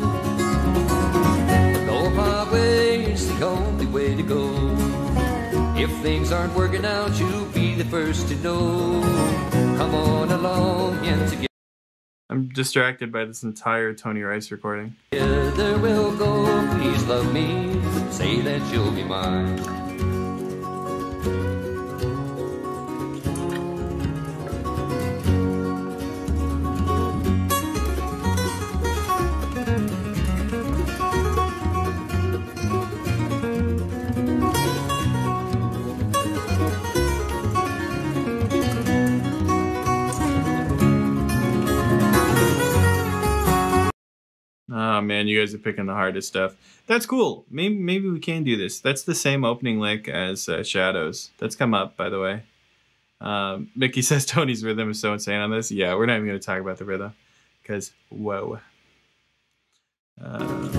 Go my way is the only way to go. If things aren't working out, you'll be the first to know. Come on along and together. I'm distracted by this entire Tony Rice recording. Together we'll go. Please love me. Say that you'll be mine. Oh man, you guys are picking the hardest stuff. That's cool. Maybe maybe we can do this. That's the same opening lick as uh, Shadows. That's come up, by the way. Um, Mickey says Tony's rhythm is so insane on this. Yeah, we're not even going to talk about the rhythm. Because, whoa. Uh,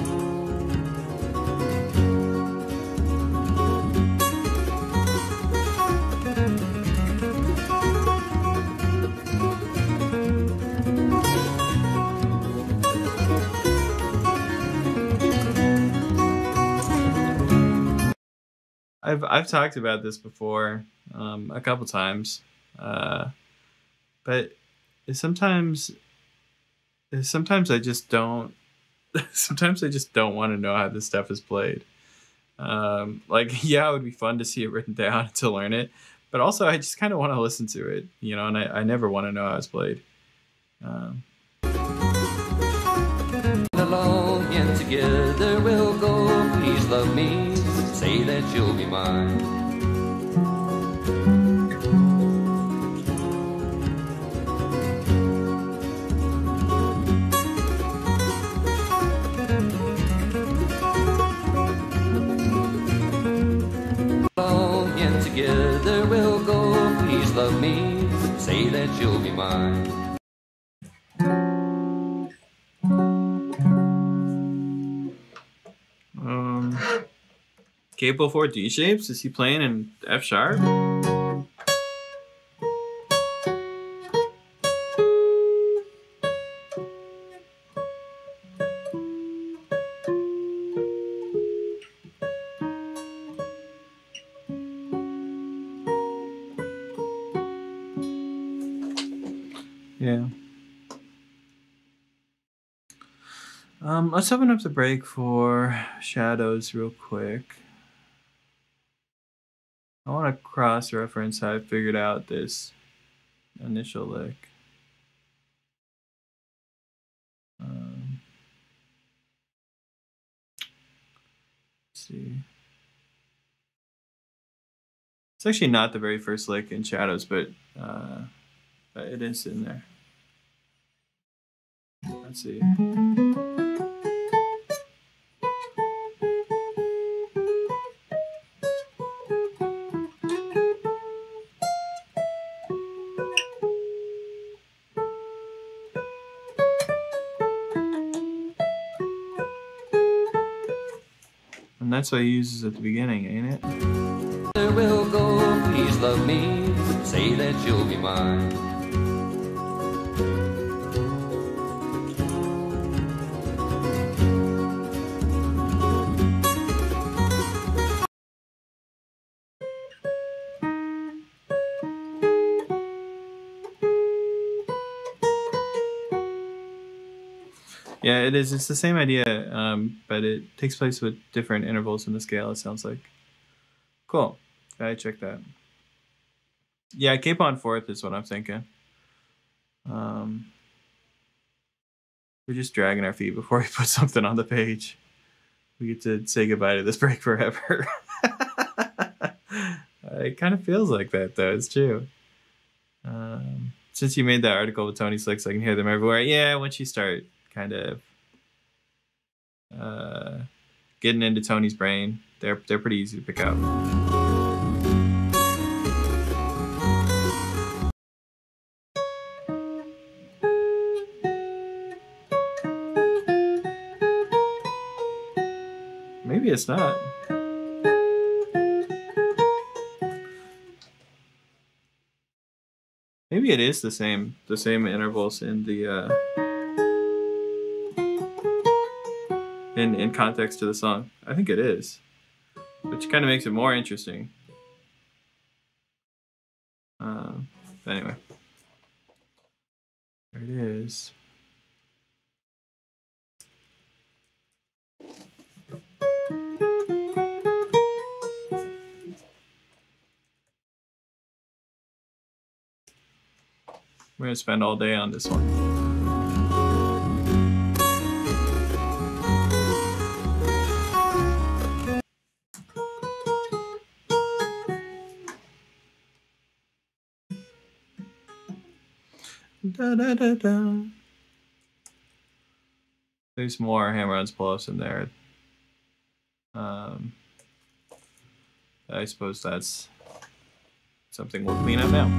I've I've talked about this before um, a couple times, uh, but sometimes sometimes I just don't. Sometimes I just don't want to know how this stuff is played. Um, like, yeah, it would be fun to see it written down to learn it, but also I just kind of want to listen to it, you know, and I, I never want to know how it's played. Um, Along and together we'll go. Please love me, say that you'll be mine. Along and together we'll go. Please love me, say that you'll be mine. Um, Capable for D shapes? Is he playing in F sharp? Yeah. Um, let's open up the break for shadows real quick. I want to cross-reference how I figured out this initial lick. Um, let's see. It's actually not the very first lick in shadows, but uh, it is in there. Let's see. And that's what he uses at the beginning, ain't it? There we'll go, please love me, say that you'll be mine. Yeah, it is. It's the same idea, um, but it takes place with different intervals in the scale, it sounds like. Cool. Gotta check that. Yeah, cape on fourth is what I'm thinking. Um, we're just dragging our feet before we put something on the page. We get to say goodbye to this break forever. It kind of feels like that, though. It's true. Um, since you made that article with Tony Slicks, I can hear them everywhere. Yeah, once you start kind of uh, getting into Tony's brain, they're they're pretty easy to pick up. Maybe it's not. Maybe it is the same the same intervals in the uh, in in context to the song. I think it is, which kind of makes it more interesting. Um, anyway, there it is. We're gonna spend all day on this one. Da, da, da, da. There's more hammer-ons pull-ups in there. Um, I suppose that's something we'll clean up now.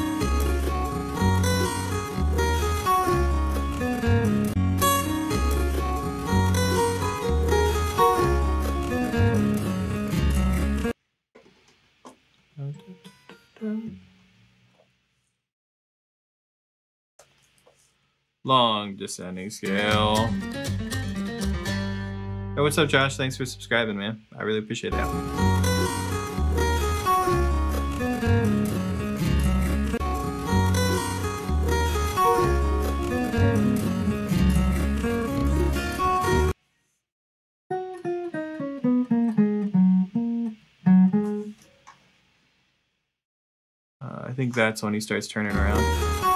Long descending scale. Hey, what's up, Josh? Thanks for subscribing, man. I really appreciate that. I think that's when he starts turning around.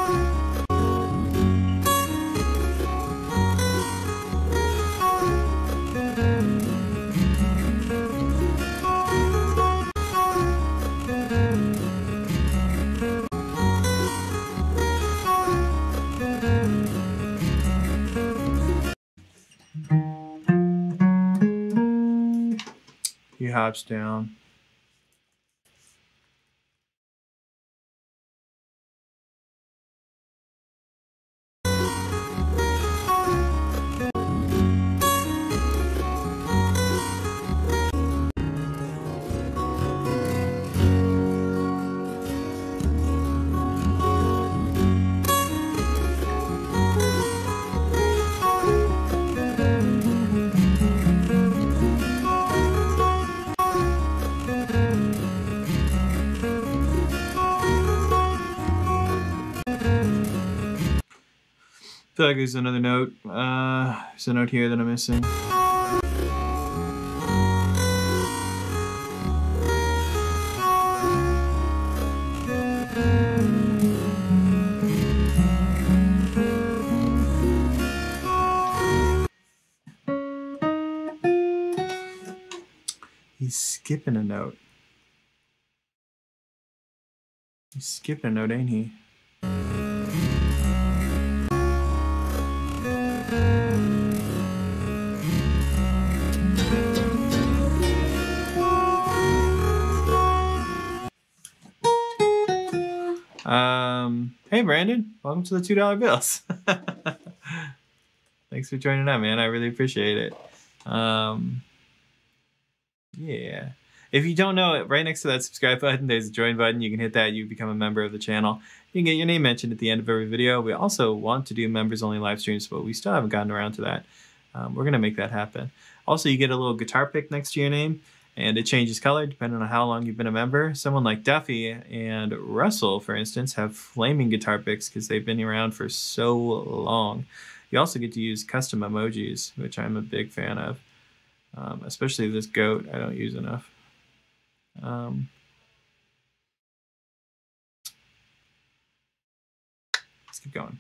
He hops down. I feel like there's another note. Uh, there's a note here that I'm missing. He's skipping a note. He's skipping a note, ain't he? Um, hey Brandon, welcome to the two dollar bills. Thanks for joining up, man. I really appreciate it. Um, yeah. If you don't know it, right next to that subscribe button, there's a join button. You can hit that. You become a member of the channel. You can get your name mentioned at the end of every video. We also want to do members only live streams, but we still haven't gotten around to that. Um, we're going to make that happen. Also, you get a little guitar pick next to your name, and it changes color depending on how long you've been a member. Someone like Duffy and Russell, for instance, have flaming guitar picks because they've been around for so long. You also get to use custom emojis, which I'm a big fan of, um, especially this goat I don't use enough. Um, let's keep going.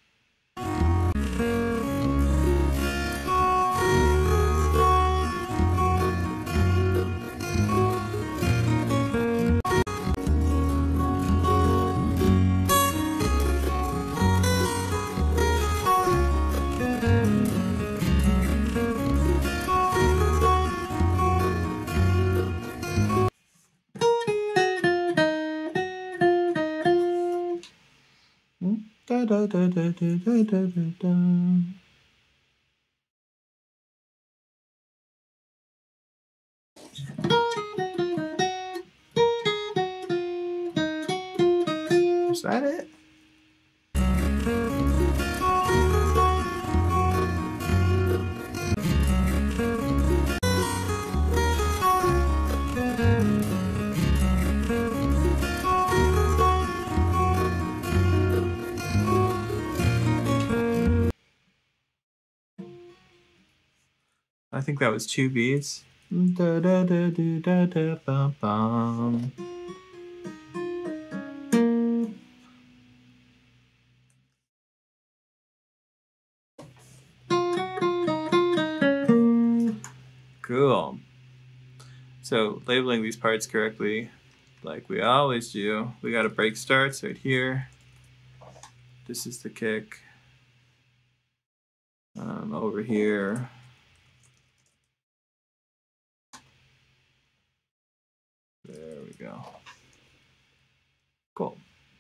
Da, da, da, da, da, da, da, da. Is that it? I think that was two beats. Da, da, da, da, da, da, bum, bum. Cool. So labeling these parts correctly, like we always do, we got a break starts right here. This is the kick. Um, over here. There we go. Cool.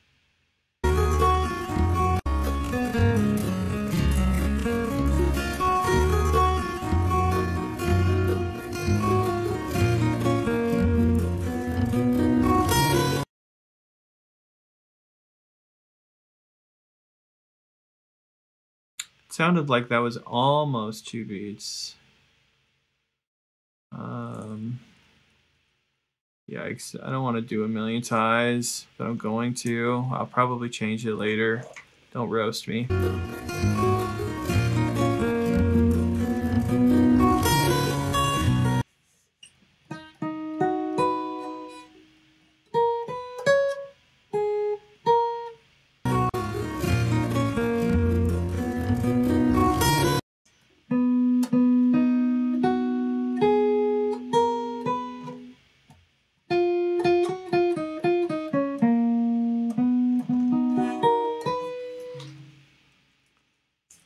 Sounded like that was almost two beats. Um, yikes, I don't want to do a million ties, but I'm going to. I'll probably change it later. Don't roast me.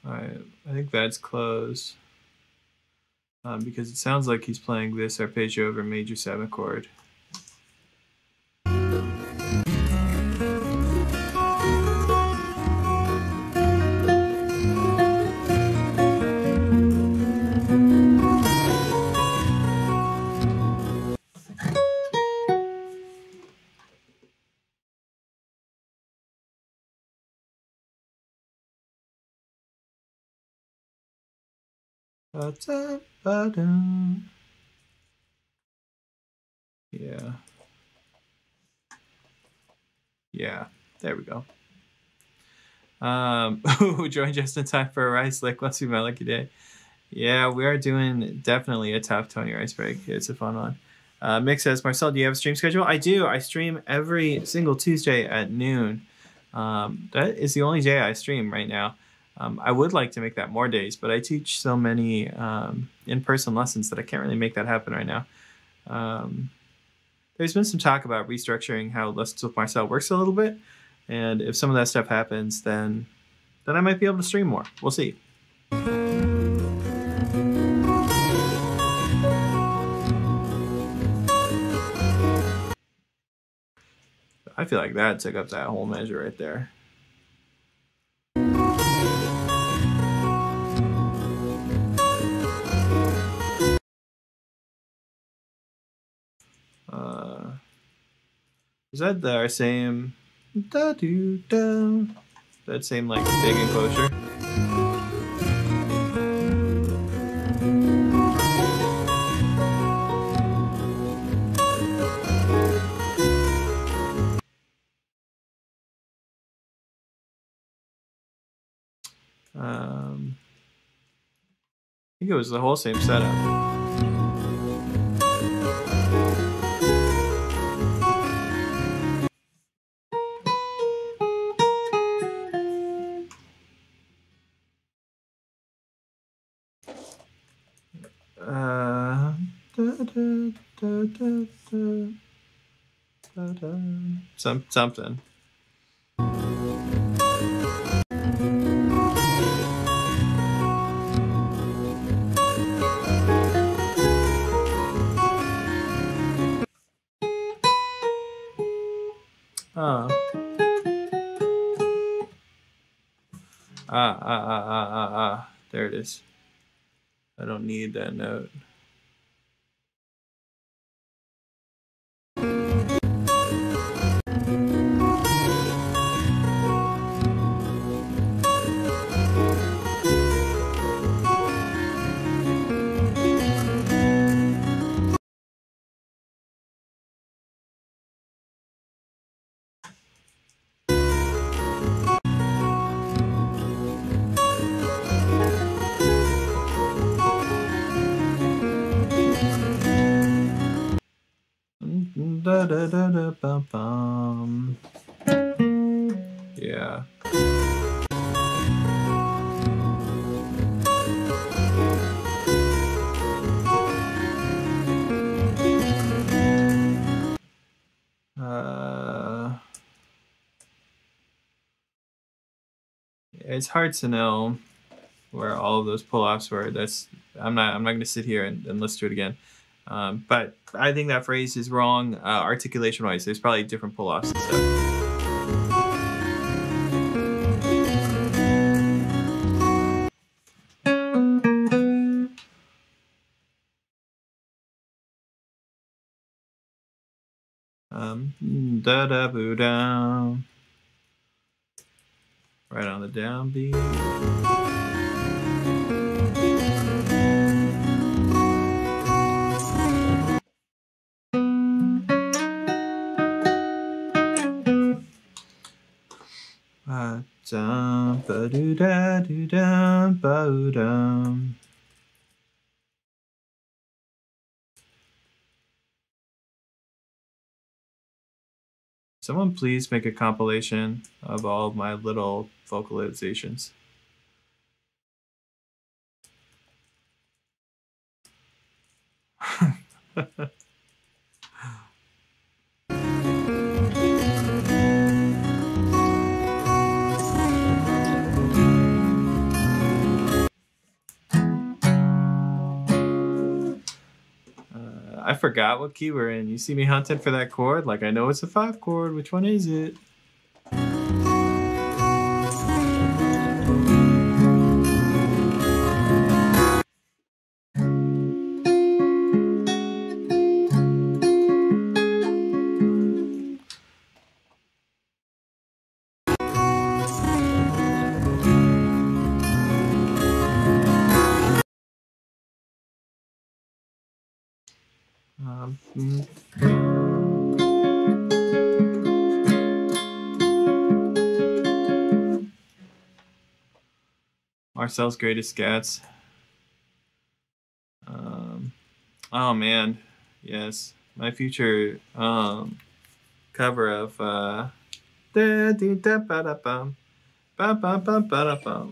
Alright, I think that's closed. Um, because it sounds like he's playing this arpeggio over major seven chord. Yeah. Yeah, there we go. Um, join just in time for a rice lick. Must be my lucky day. Yeah, we are doing definitely a tough Tony Rice break. It's a fun one. Uh, Mick says, Marcel, do you have a stream schedule? I do. I stream every single Tuesday at noon. Um, that is the only day I stream right now. Um, I would like to make that more days, but I teach so many um, in-person lessons that I can't really make that happen right now. Um, there's been some talk about restructuring how Lessons with Marcel works a little bit, and if some of that stuff happens, then then I might be able to stream more. We'll see. I feel like that took up that whole measure right there. Uh, is that the, our same da do da? That same like big enclosure? Um, I think it was the whole same setup. Uh, da, da, da, da, da, da, da. Some something. Oh. Ah, ah, ah, ah, ah, ah. There it is. I don't need that note. Da, da, da, da, bum, bum. Yeah. Uh, it's hard to know where all of those pull-offs were. That's I'm not I'm not going to sit here and, and listen to it again. Um, but I think that phrase is wrong uh, articulation-wise. There's probably different pull-offs and stuff. Um, da da boo down. Right on the downbeat. Ba dum ba doo da doo dum ba dum. Someone please make a compilation of all of my little vocalizations. I forgot what key we're in. You see me hunting for that chord? Like, I know it's a five chord. Which one is it? Um, mm. Marcel's Greatest Scats. Um, oh man, yes, my future um, cover of uh, da dee da ba da bum, ba ba ba ba da bum.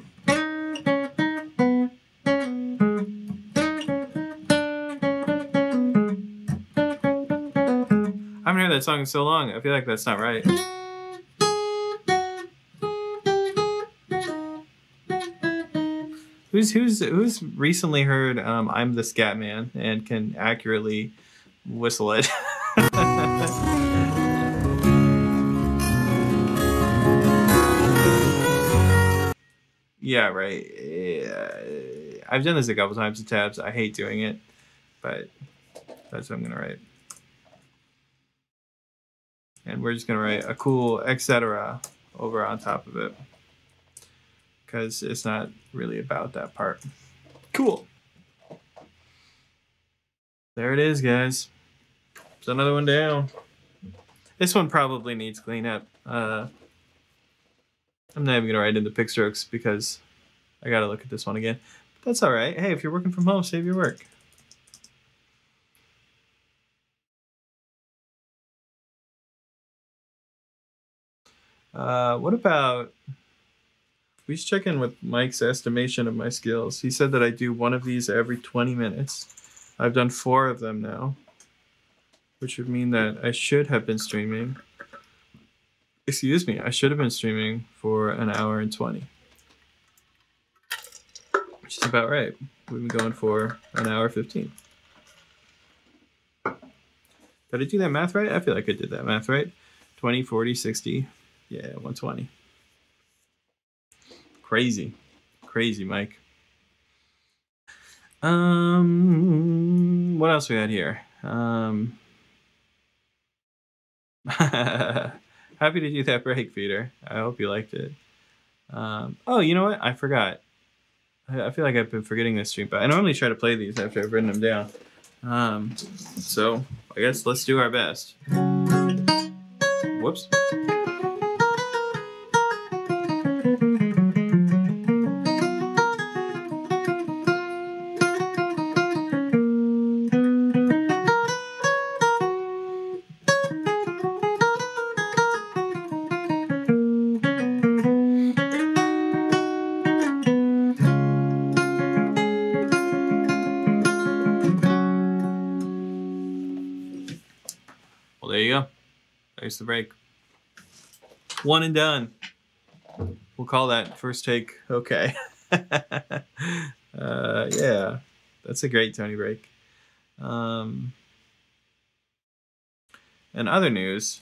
I haven't heard that song in so long. I feel like that's not right. Who's who's who's recently heard um, "I'm the Scat Man" and can accurately whistle it? Yeah, right. Yeah. I've done this a couple times in tabs. I hate doing it, but that's what I'm gonna write. And we're just gonna write a cool et cetera over on top of it, because it's not really about that part. Cool. There it is, guys. There's another one down. This one probably needs cleanup. Uh, I'm not even gonna write into pick strokes because I gotta look at this one again. But that's all right. Hey, if you're working from home, save your work. Uh, what about, we should check in with Mike's estimation of my skills. He said that I do one of these every twenty minutes. I've done four of them now, which would mean that I should have been streaming. Excuse me, I should have been streaming for an hour and twenty. Which is about right. We've been going for an hour fifteen. Did I do that math right? I feel like I did that math right. twenty, forty, sixty. Yeah, one twenty. Crazy. Crazy, Mike. Um, what else we got here? Um, happy to do that break, Peter. I hope you liked it. Um, oh, you know what? I forgot. I, I feel like I've been forgetting this stream, but I normally try to play these after I've written them down. Um, so I guess let's do our best. Whoops. There's the break. One and done. We'll call that first take okay. uh, yeah, that's a great Tony break. Um, and other news,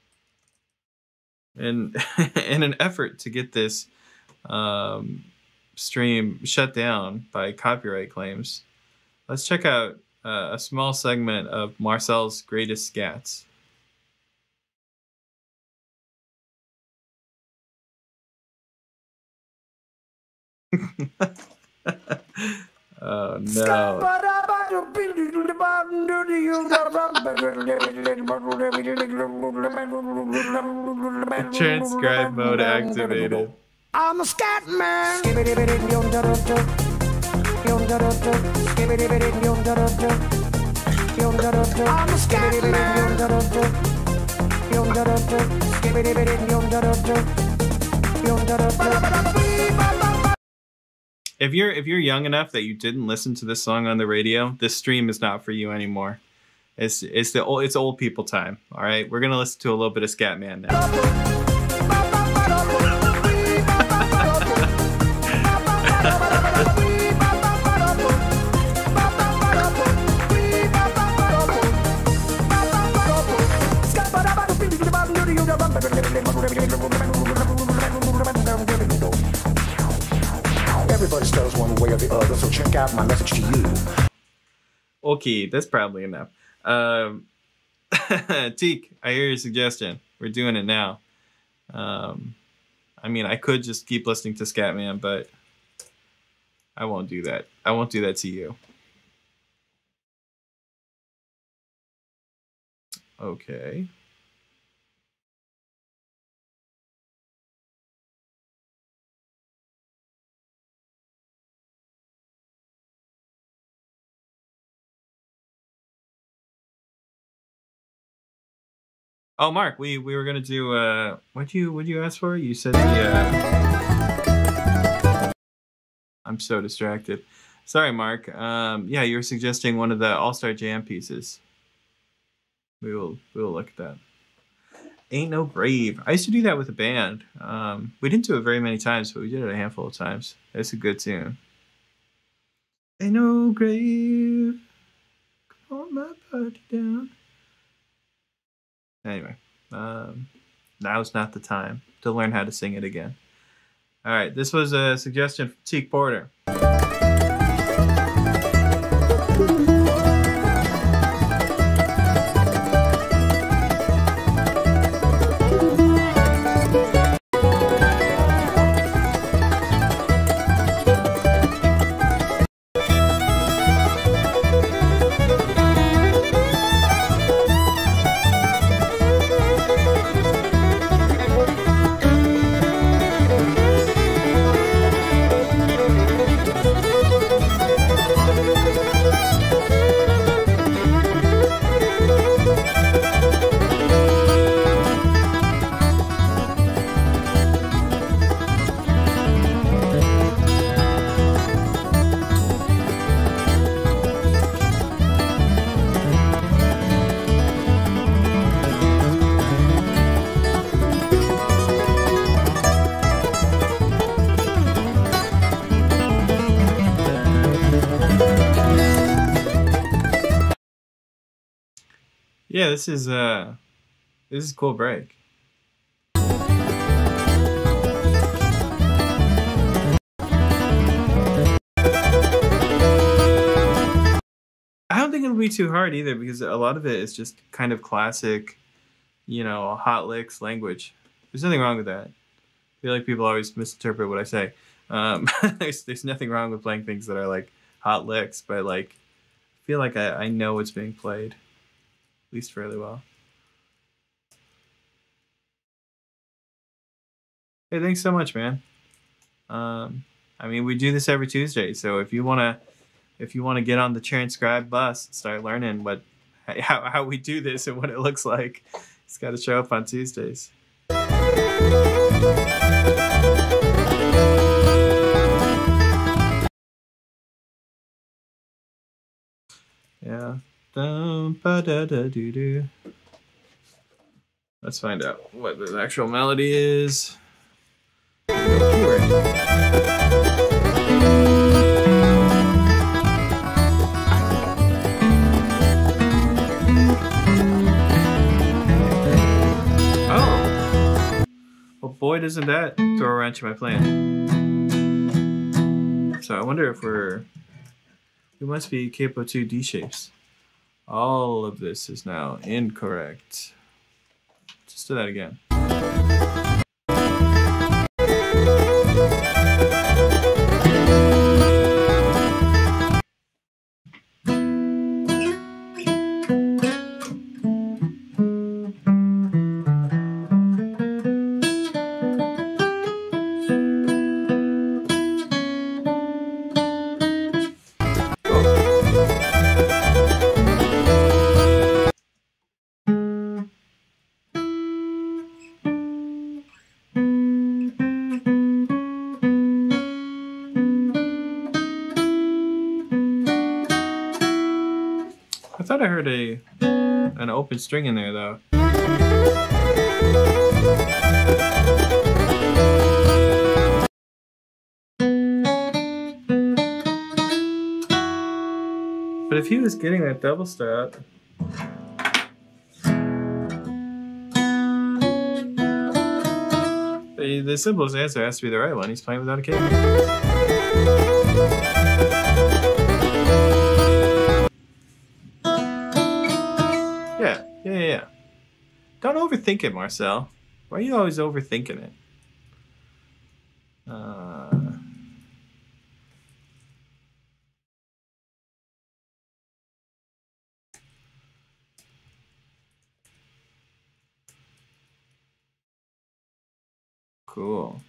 in, in an effort to get this um, stream shut down by copyright claims, let's check out uh, a small segment of Marcel's Greatest Scats. Oh no. Transcribe mode activated. I'm a scat man. I'm a scat man. If you're if you're young enough that you didn't listen to this song on the radio, this stream is not for you anymore. It's it's the old it's old people time. All right, we're gonna listen to a little bit of Scatman now. way or the other. So check out my message to you. Okay, that's probably enough. Um, Teak, I hear your suggestion. We're doing it now. Um, I mean, I could just keep listening to Scatman, but I won't do that. I won't do that to you. Okay. Oh, Mark, we we were gonna do uh, what you what you ask for? You said the. Uh... I'm so distracted. Sorry, Mark. Um, yeah, you were suggesting one of the All-Star Jam pieces. We will we will look at that. Ain't No Grave. I used to do that with a band. Um, we didn't do it very many times, but we did it a handful of times. It's a good tune. Ain't no grave, hold my party down. Anyway, um, now's not the time to learn how to sing it again. All right, this was a suggestion from Teak Porter. Yeah, this is uh, this is a cool break. I don't think it'll be too hard either, because a lot of it is just kind of classic, you know, hot licks language. There's nothing wrong with that. I feel like people always misinterpret what I say. Um, there's there's nothing wrong with playing things that are like hot licks, but like I feel like I, I know what's being played, at least fairly well. Hey, thanks so much, man. Um, I mean, we do this every Tuesday, so if you wanna, if you wanna get on the transcribe bus and start learning what, how how we do this and what it looks like, it's got to show up on Tuesdays. Yeah. Dum, ba, da, da, doo, doo. Let's find out what the actual melody is. Oh. Well, boy, doesn't that throw a wrench in my plan. So I wonder if we're... We must be capo two D shapes. All of this is now incorrect. Just do that again. I thought I heard a an open string in there though. But if he was getting that double stop, the, the simplest answer has to be the right one. He's playing without a cable. Don't overthink it, Marcel. Why are you always overthinking it? Uh... Cool.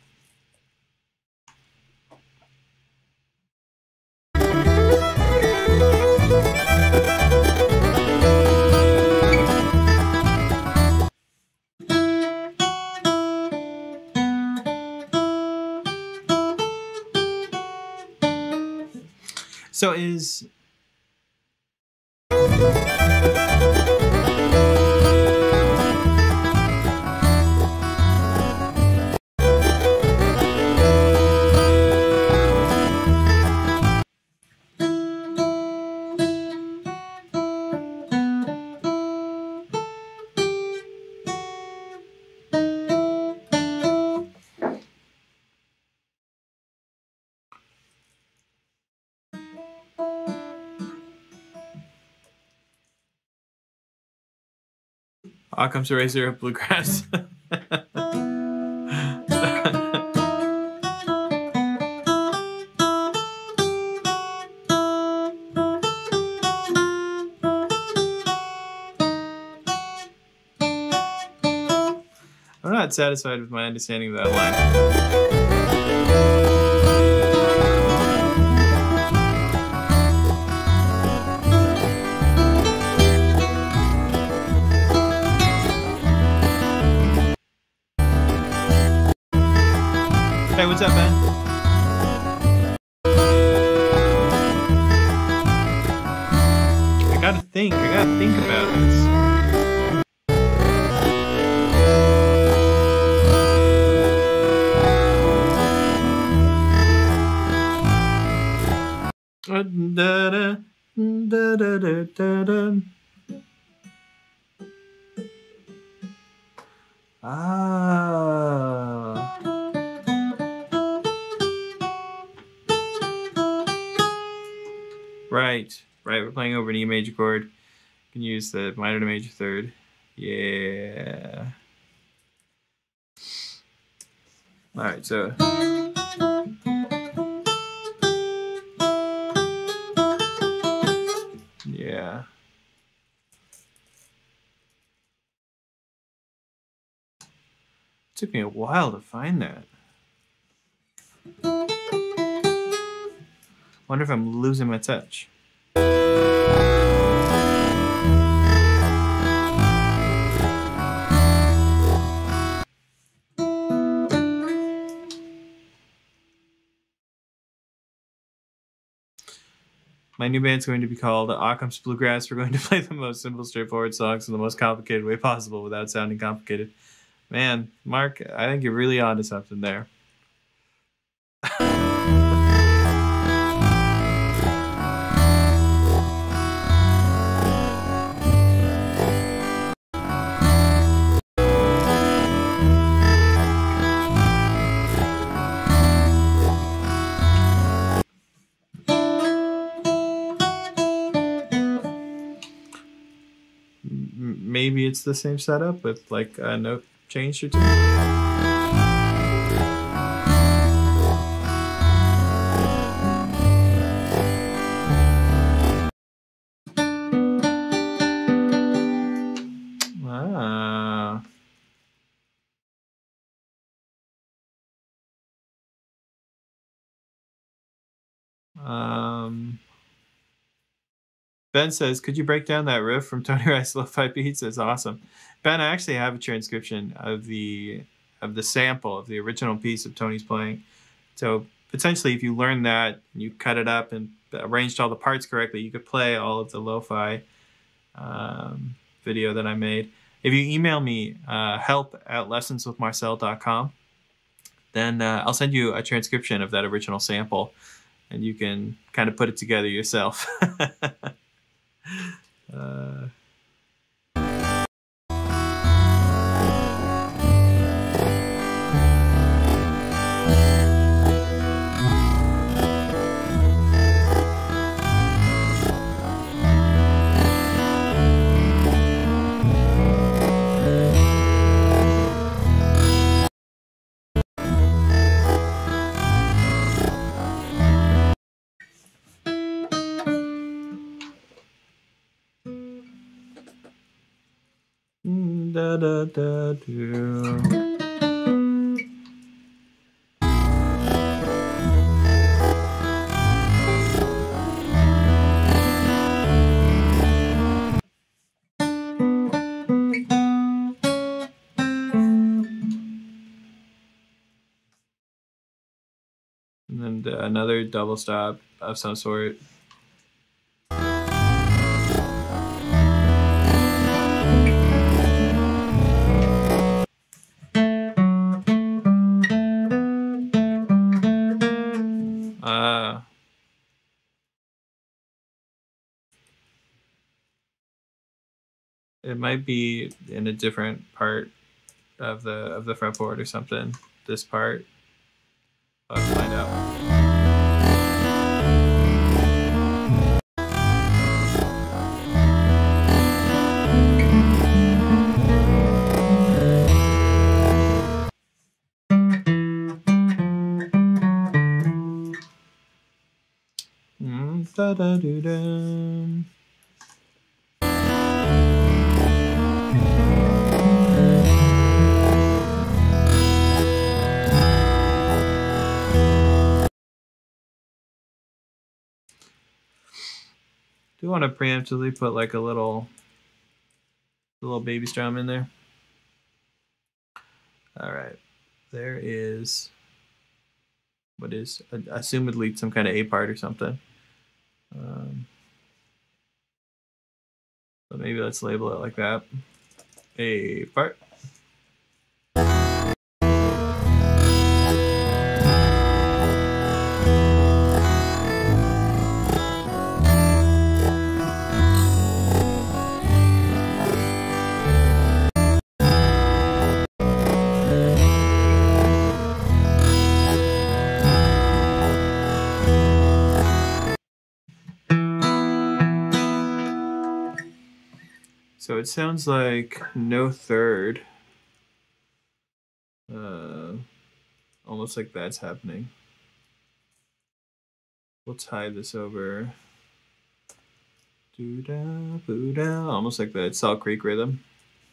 So is Occam's Razor of Bluegrass. I'm not satisfied with my understanding of that line. Hey, what's up, man? I gotta think. I gotta think about this. Da, da, da, da, da, da, da. Ah. Right, right. We're playing over an E major chord. You can use the minor to major third. Yeah. All right, so. Yeah. It took me a while to find that. Wonder if I'm losing my touch. My new band's going to be called Occam's Bluegrass. We're going to play the most simple, straightforward songs in the most complicated way possible without sounding complicated. Man, Mark, I think you're really onto something there. Maybe it's the same setup with like a note change or two. Ah. Um. Ben says, could you break down that riff from Tony Rice Lo-Fi Beats? It's awesome. Ben, I actually have a transcription of the of the sample of the original piece of Tony's playing. So potentially if you learn that, and you cut it up and arranged all the parts correctly, you could play all of the lo-fi um, video that I made. If you email me uh, help at lessons with marcel dot com, then uh, I'll send you a transcription of that original sample, and you can kind of put it together yourself. uh, Da da da do. And then another double stop of some sort. Uh, it might be in a different part of the of the fretboard or something. This part. I'll have to find out. Mm, da da do da. Do you want to preemptively put like a little, a little baby strum in there? All right, there is what is uh, assumedly some kind of A part or something. Um, so maybe let's label it like that. A part. So it sounds like no third. Uh, almost like that's happening. We'll tie this over. Doo-da, boo-da. Almost like the Salt Creek rhythm.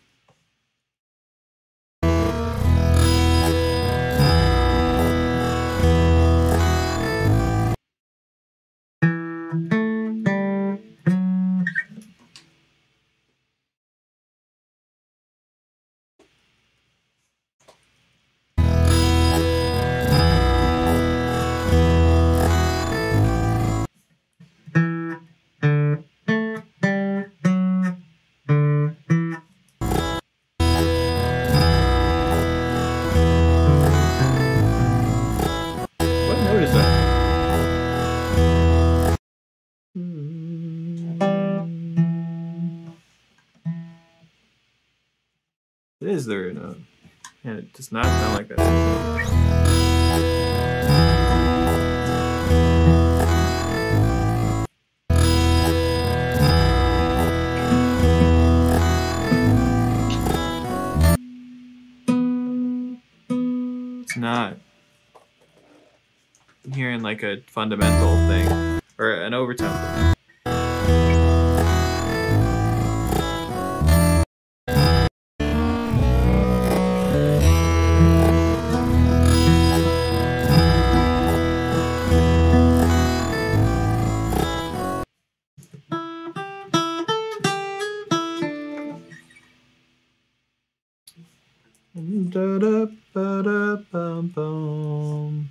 It is there, no, and it does not sound like that. It's not. I'm hearing like a fundamental thing or an overtone thing. Da da ba da bum bum.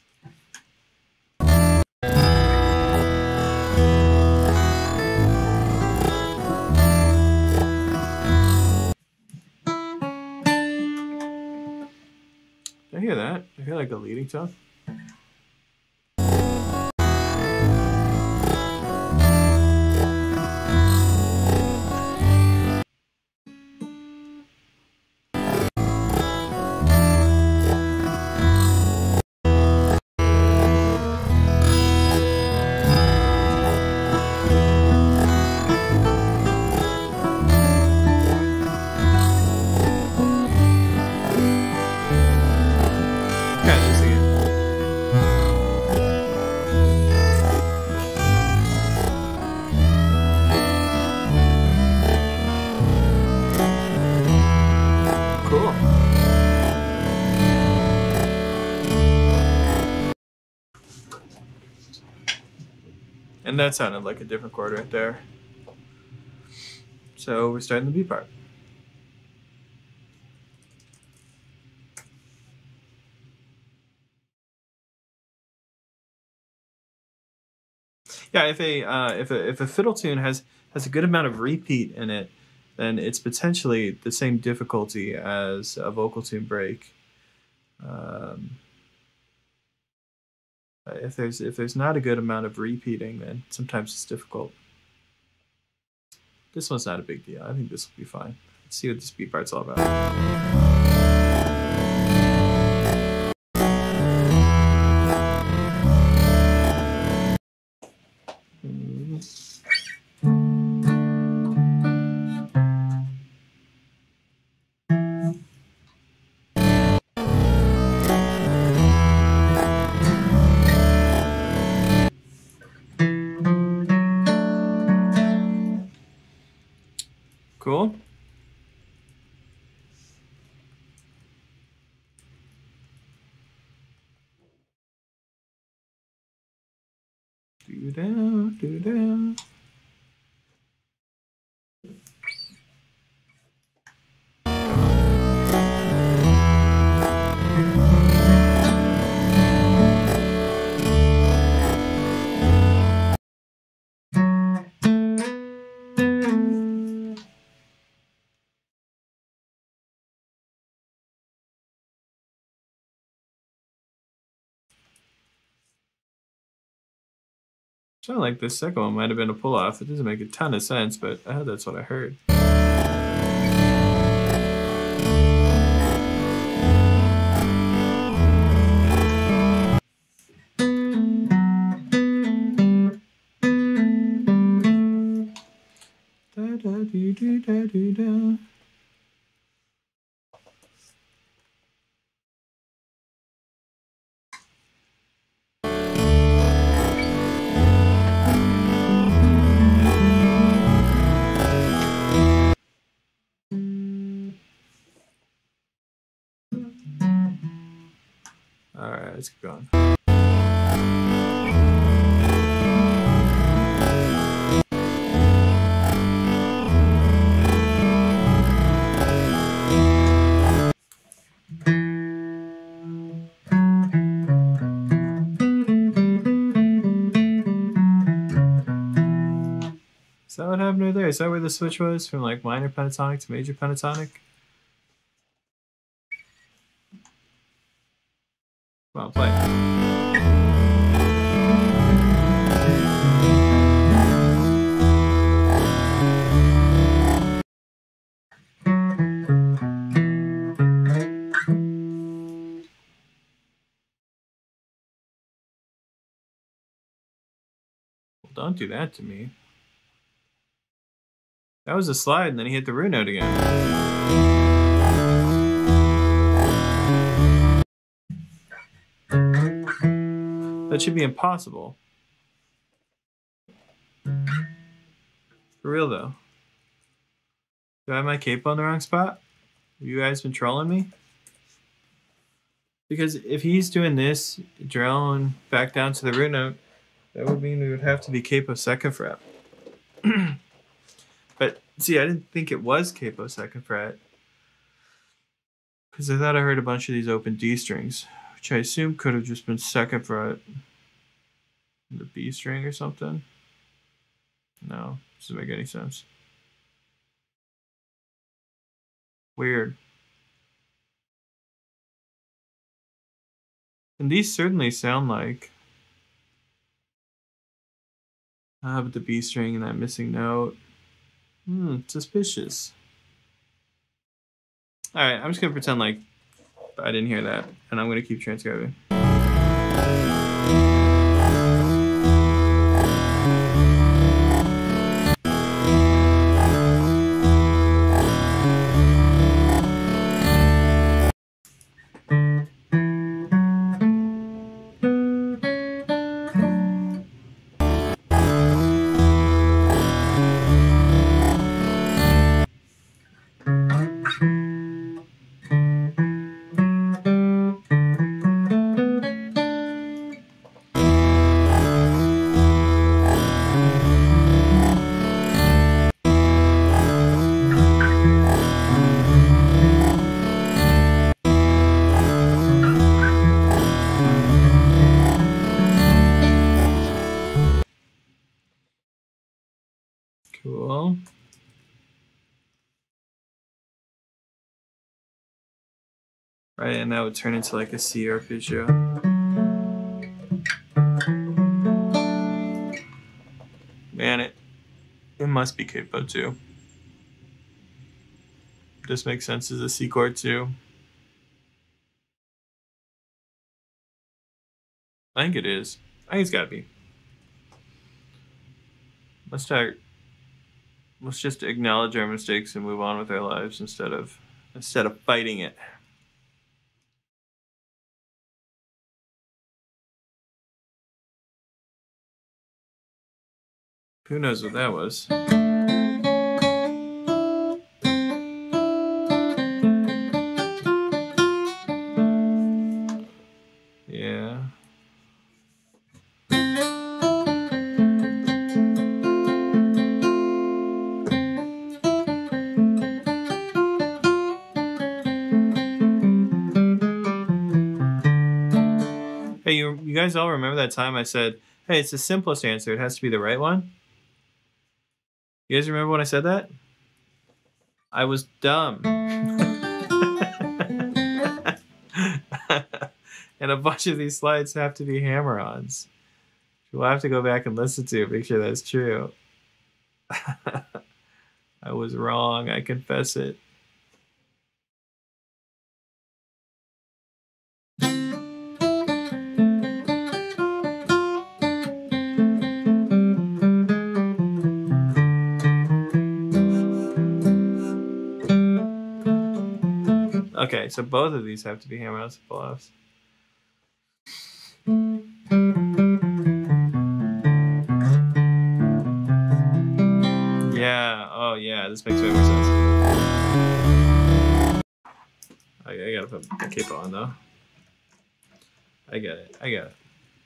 Did I hear that? I hear like a leading tone. Kind of again. And that sounded like a different chord right there. So we're starting the B part. Yeah, if a uh, if a if a fiddle tune has has a good amount of repeat in it, then it's potentially the same difficulty as a vocal tune break. Um, if there's if there's not a good amount of repeating, then sometimes it's difficult. This one's not a big deal. I think this will be fine. Let's see what this beat part's all about. Cool. Do down, do down. Sound like this second one might have been a pull-off. It doesn't make a ton of sense, but uh, that's what I heard. Da, da, doo, doo, da, doo, da. All right, let's keep going. Is that what happened right there? Is that where the switch was from like minor pentatonic to major pentatonic? Come on, play. Well, don't do that to me. That was a slide, and then he hit the root note again. That should be impossible. For real, though. Do I have my capo in the wrong spot? Have you guys been trolling me? Because if he's doing this, drilling back down to the root note, that would mean we would have to be capo second fret. But see, I didn't think it was capo second fret, because I thought I heard a bunch of these open D strings, which I assume could have just been second fret, the B string or something. No, doesn't make any sense. Weird. And these certainly sound like uh, but the B string and that missing note. Hmm, suspicious. Alright, I'm just gonna pretend like I didn't hear that, and I'm gonna keep transcribing. Cool. Right, and that would turn into like a C arpeggio. Man, it it must be capo too. This makes sense as a C chord too. I think it is. I think it's gotta be. Let's start. Let's just acknowledge our mistakes and move on with our lives instead of instead of fighting it. Who knows what that was? Yeah. Hey, you, you guys all remember that time I said, hey, it's the simplest answer. It has to be the right one? You guys remember when I said that? I was dumb. And a bunch of these slides have to be hammer-ons. We'll have to go back and listen to it, make sure that's true. I was wrong, I confess it. Okay, so both of these have to be hammer-ons and pull-offs. Yeah, oh yeah, this makes way more sense. I, I gotta put a capo on though. I get it, I get it.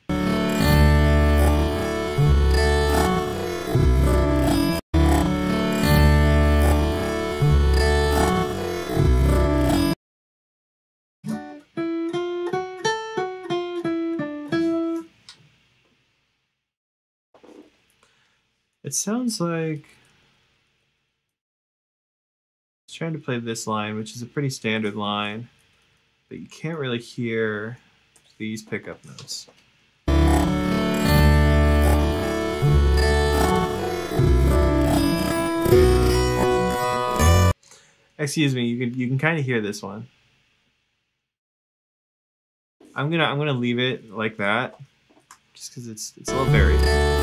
It sounds like it's trying to play this line, which is a pretty standard line, but you can't really hear these pickup notes. Excuse me, you can you can kind of hear this one. I'm gonna I'm gonna leave it like that, just because it's it's a little varied.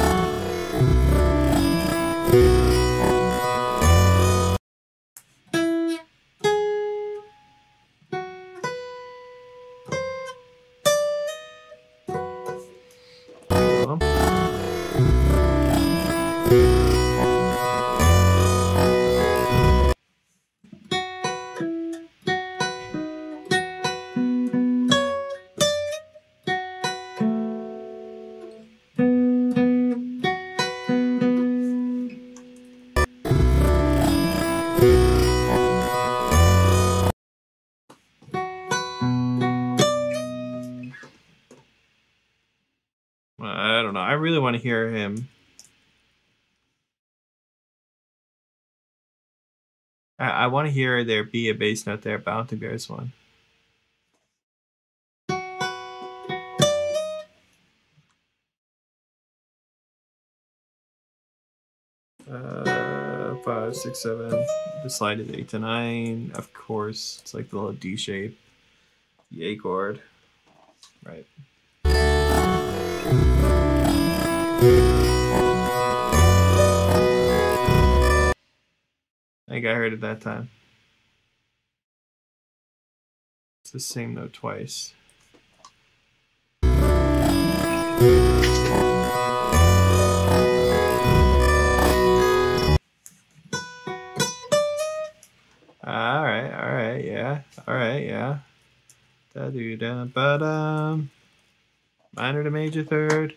I don't know. I really want to hear him. I, I want to hear there be a bass note there, but I don't think there is one. Uh, five, six, seven. The slide is eight to nine. Of course, it's like the little D shape. The A chord. Right. I think I heard it that time. It's the same note twice. Alright, alright, yeah. Alright, yeah. Da do da ba dum. Minor to major third.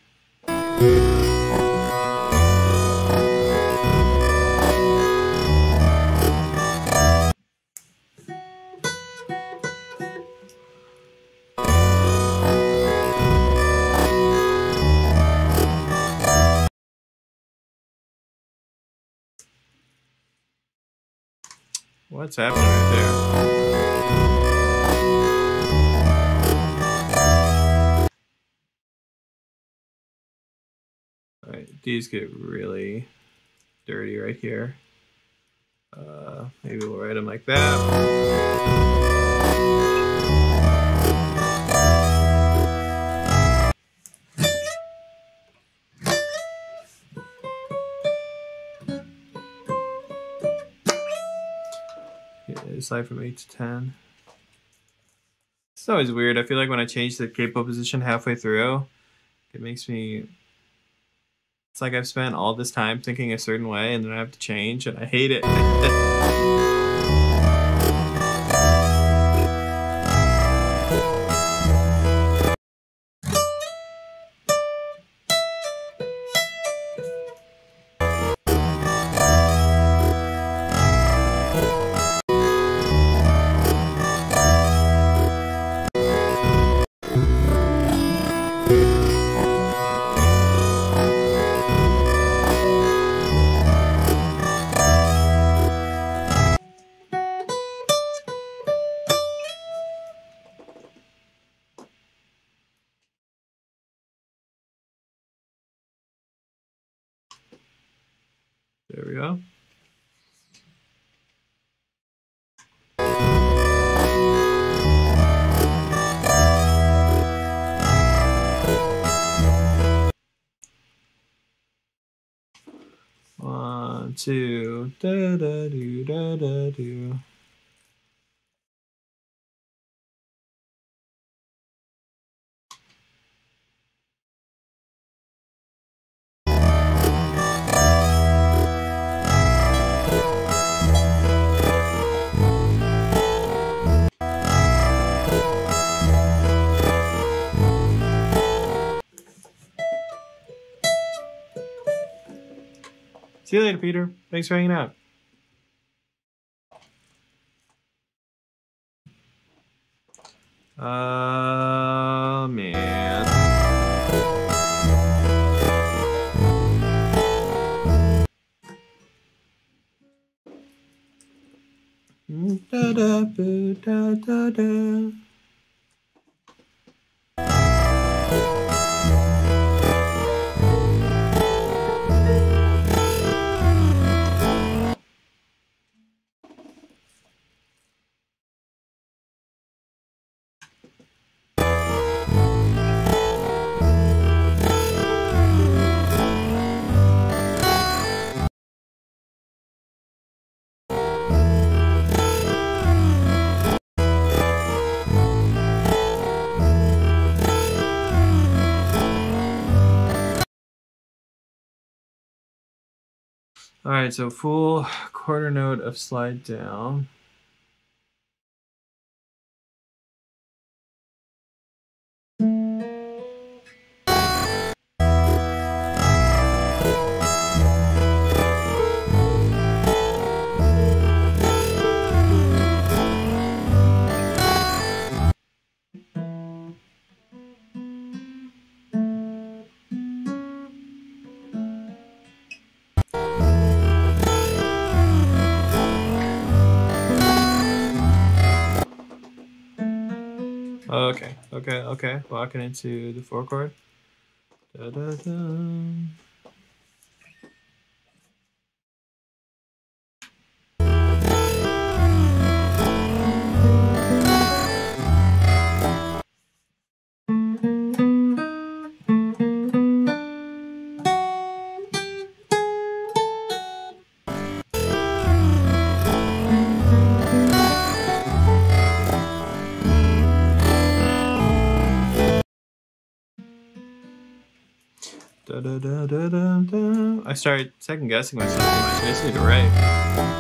What's happening right there? Alright, these get really dirty right here. Uh, maybe we'll write them like that. Slide from eight to ten. It's always weird. I feel like when I change the capo position halfway through, it makes me... It's like I've spent all this time thinking a certain way and then I have to change and I hate it. There we go. One, two, da da do, da da do. See you later, Peter. Thanks for hanging out. Uh, man. Da da boo, da da da. All right, so full quarter note of slide down. Okay, okay, okay. Walking into the four chord. Da, da, da. Da, da, da, da, da, da. I started second guessing myself too much. I just need to write.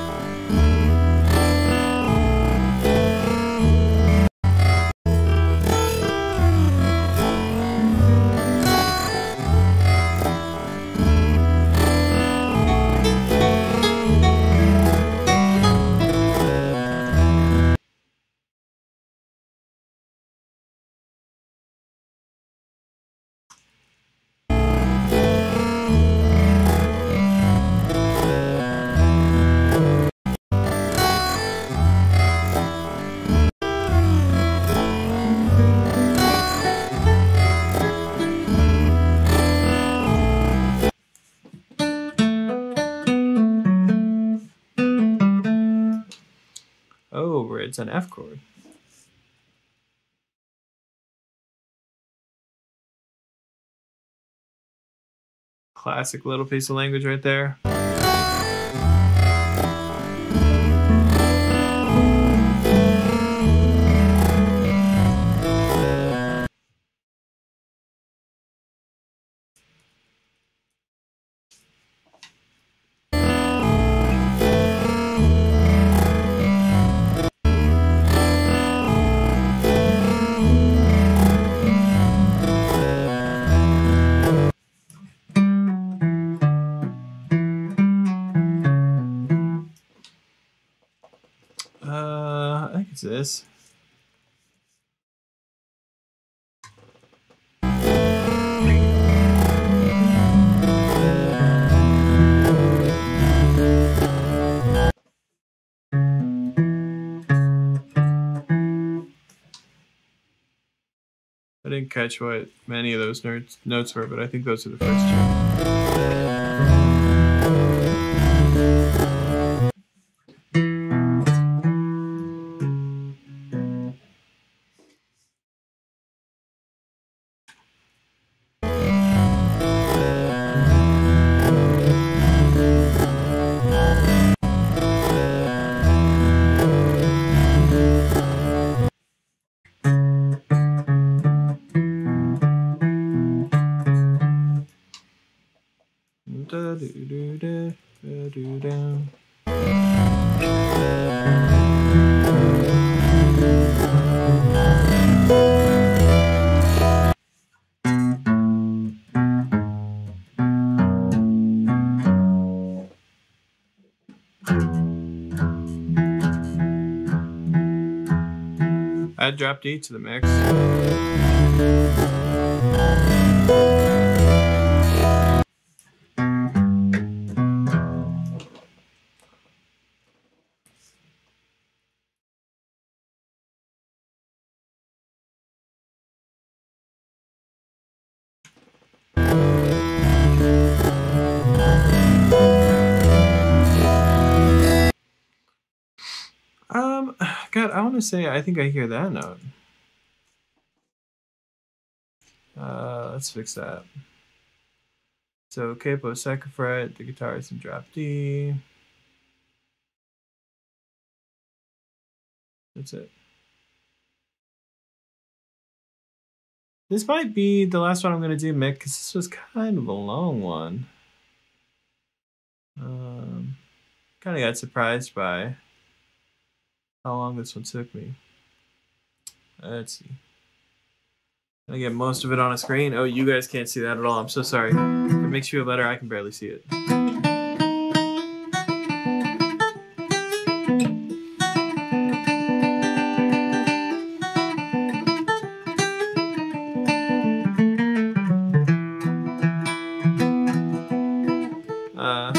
It's an F chord. Classic little piece of language right there. Uh, I think it's this. I didn't catch what many of those notes notes were, but I think those are the first two. Da, do, do, da, da, do, da. Add drop D to the mix. Um, God, I want to say I think I hear that note. Uh, let's fix that. So capo second fret, the guitar is in drop D. That's it. This might be the last one I'm going to do, Mick, because this was kind of a long one. Um, kind of got surprised by how long this one took me. Let's see. I get most of it on a screen. Oh, you guys can't see that at all. I'm so sorry. If it makes you feel better, I can barely see it. Uh,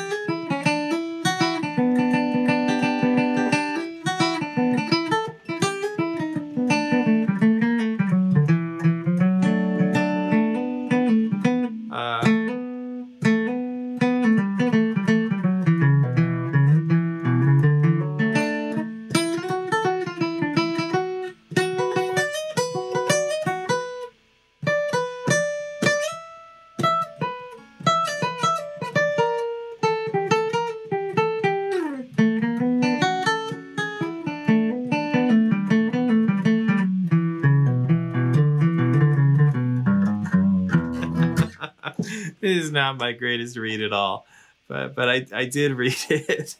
This is not my greatest read at all, but but I, I did read it.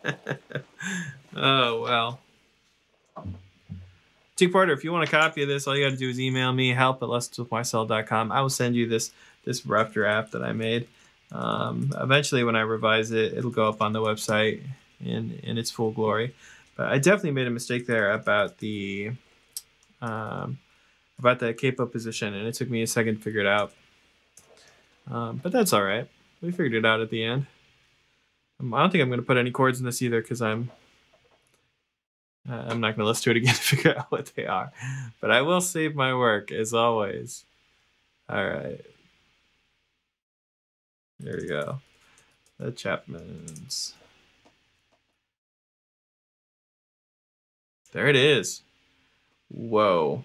Oh, well. T. Porter, if you want a copy of this, all you got to do is email me, help at lessons with mycell dot com. I will send you this, this rough draft that I made. Um, eventually, when I revise it, it'll go up on the website in, in its full glory. But I definitely made a mistake there about the, um, about the capo position, and it took me a second to figure it out. Um, but that's all right. We figured it out at the end. Um, I don't think I'm going to put any chords in this either because I'm uh, I'm not going to listen to it again to figure out what they are. But I will save my work as always. All right. There we go. The Chapmans. There it is. Whoa.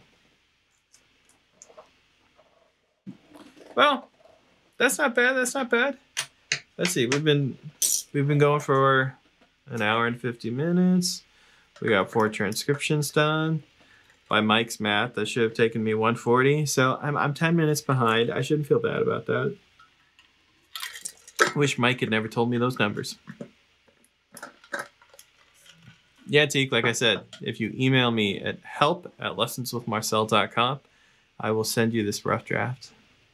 Well, that's not bad. That's not bad. Let's see. We've been we've been going for an hour and fifty minutes. We got four transcriptions done. By Mike's math, that should have taken me one forty. So I'm I'm ten minutes behind. I shouldn't feel bad about that. Wish Mike had never told me those numbers. Yeah, Teak, like I said, if you email me at help at lessons with marcel dot com, I will send you this rough draft.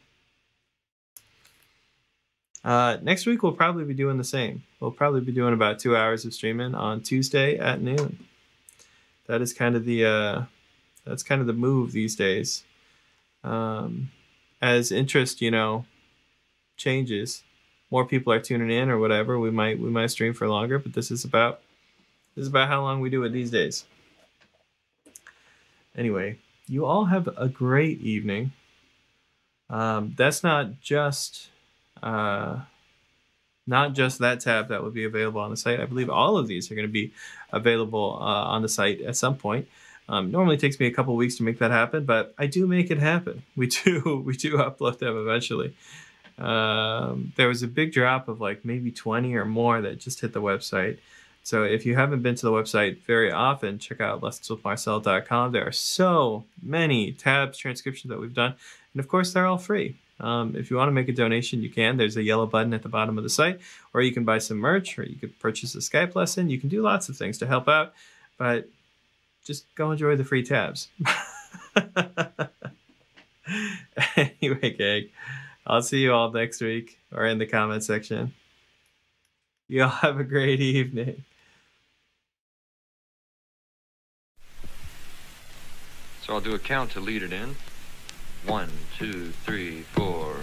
Uh, next week, we'll probably be doing the same. We'll probably be doing about two hours of streaming on Tuesday at noon. That is kind of the uh, that's kind of the move these days. Um, as interest, you know, changes, more people are tuning in or whatever. We might we might stream for longer, but this is about this is about how long we do it these days. Anyway, you all have a great evening. Um, that's not just. Uh, not just that tab that will be available on the site. I believe all of these are going to be available uh, on the site at some point. Um, normally it takes me a couple weeks to make that happen, but I do make it happen. We do we do upload them eventually. Um, there was a big drop of like maybe twenty or more that just hit the website. So if you haven't been to the website very often, check out lessons with marcel dot com. There are so many tabs, transcriptions that we've done, and of course they're all free. Um, if you want to make a donation, you can. There's a yellow button at the bottom of the site, or you can buy some merch, or you could purchase a Skype lesson. You can do lots of things to help out, but just go enjoy the free tabs. Anyway, gang, I'll see you all next week or in the comment section. You all have a great evening. So I'll do a count to lead it in. One, two, three, four.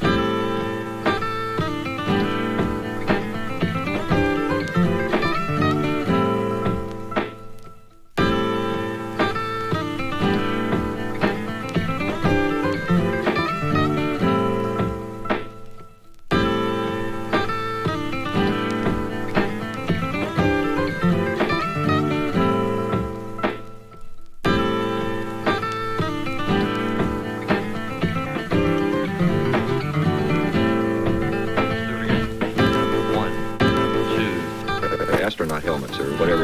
Astronaut helmets or whatever.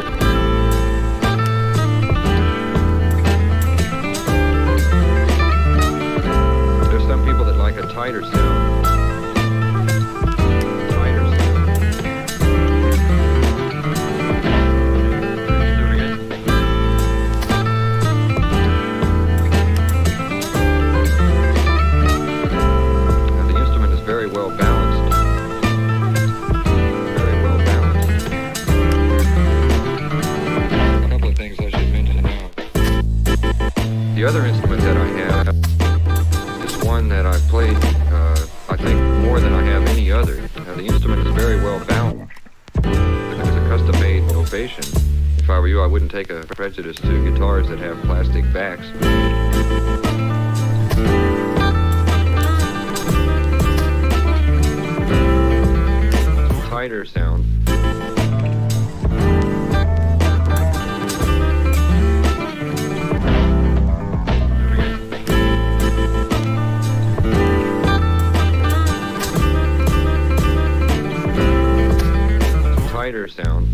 There's some people that like a tighter sound. Tighter sound. Do it again. Now the instrument is very well balanced. The other instrument that I have is one that I've played, uh, I think, more than I have any other. Now, the instrument is very well balanced. It's a custom-made Ovation. If I were you, I wouldn't take a prejudice to guitars that have plastic backs. Tighter sound. Tighter sound.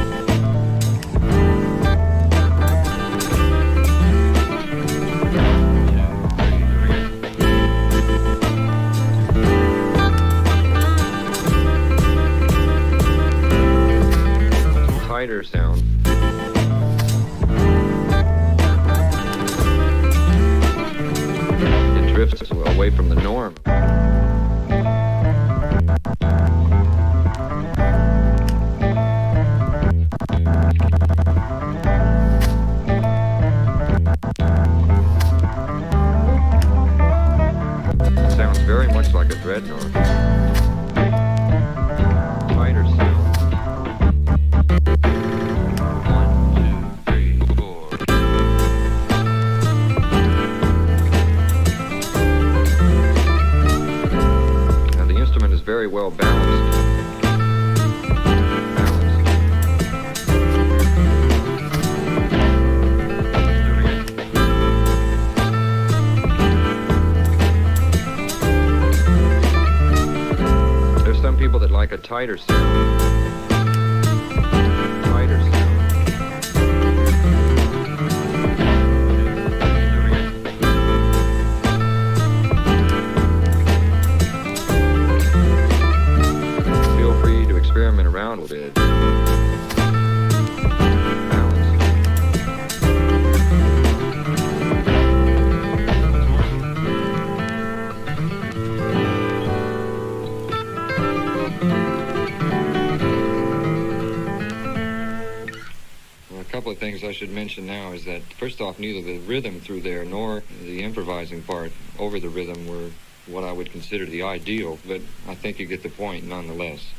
Tighter sound. It drifts away from the norm. Sounds very much like a dreadnought. Tighter sound. One, two, three, four. tighter sound. Tighter sound. Feel free to experiment around with it. A couple of things I should mention now is that, first off, neither the rhythm through there nor the improvising part over the rhythm were what I would consider the ideal, but I think you get the point nonetheless.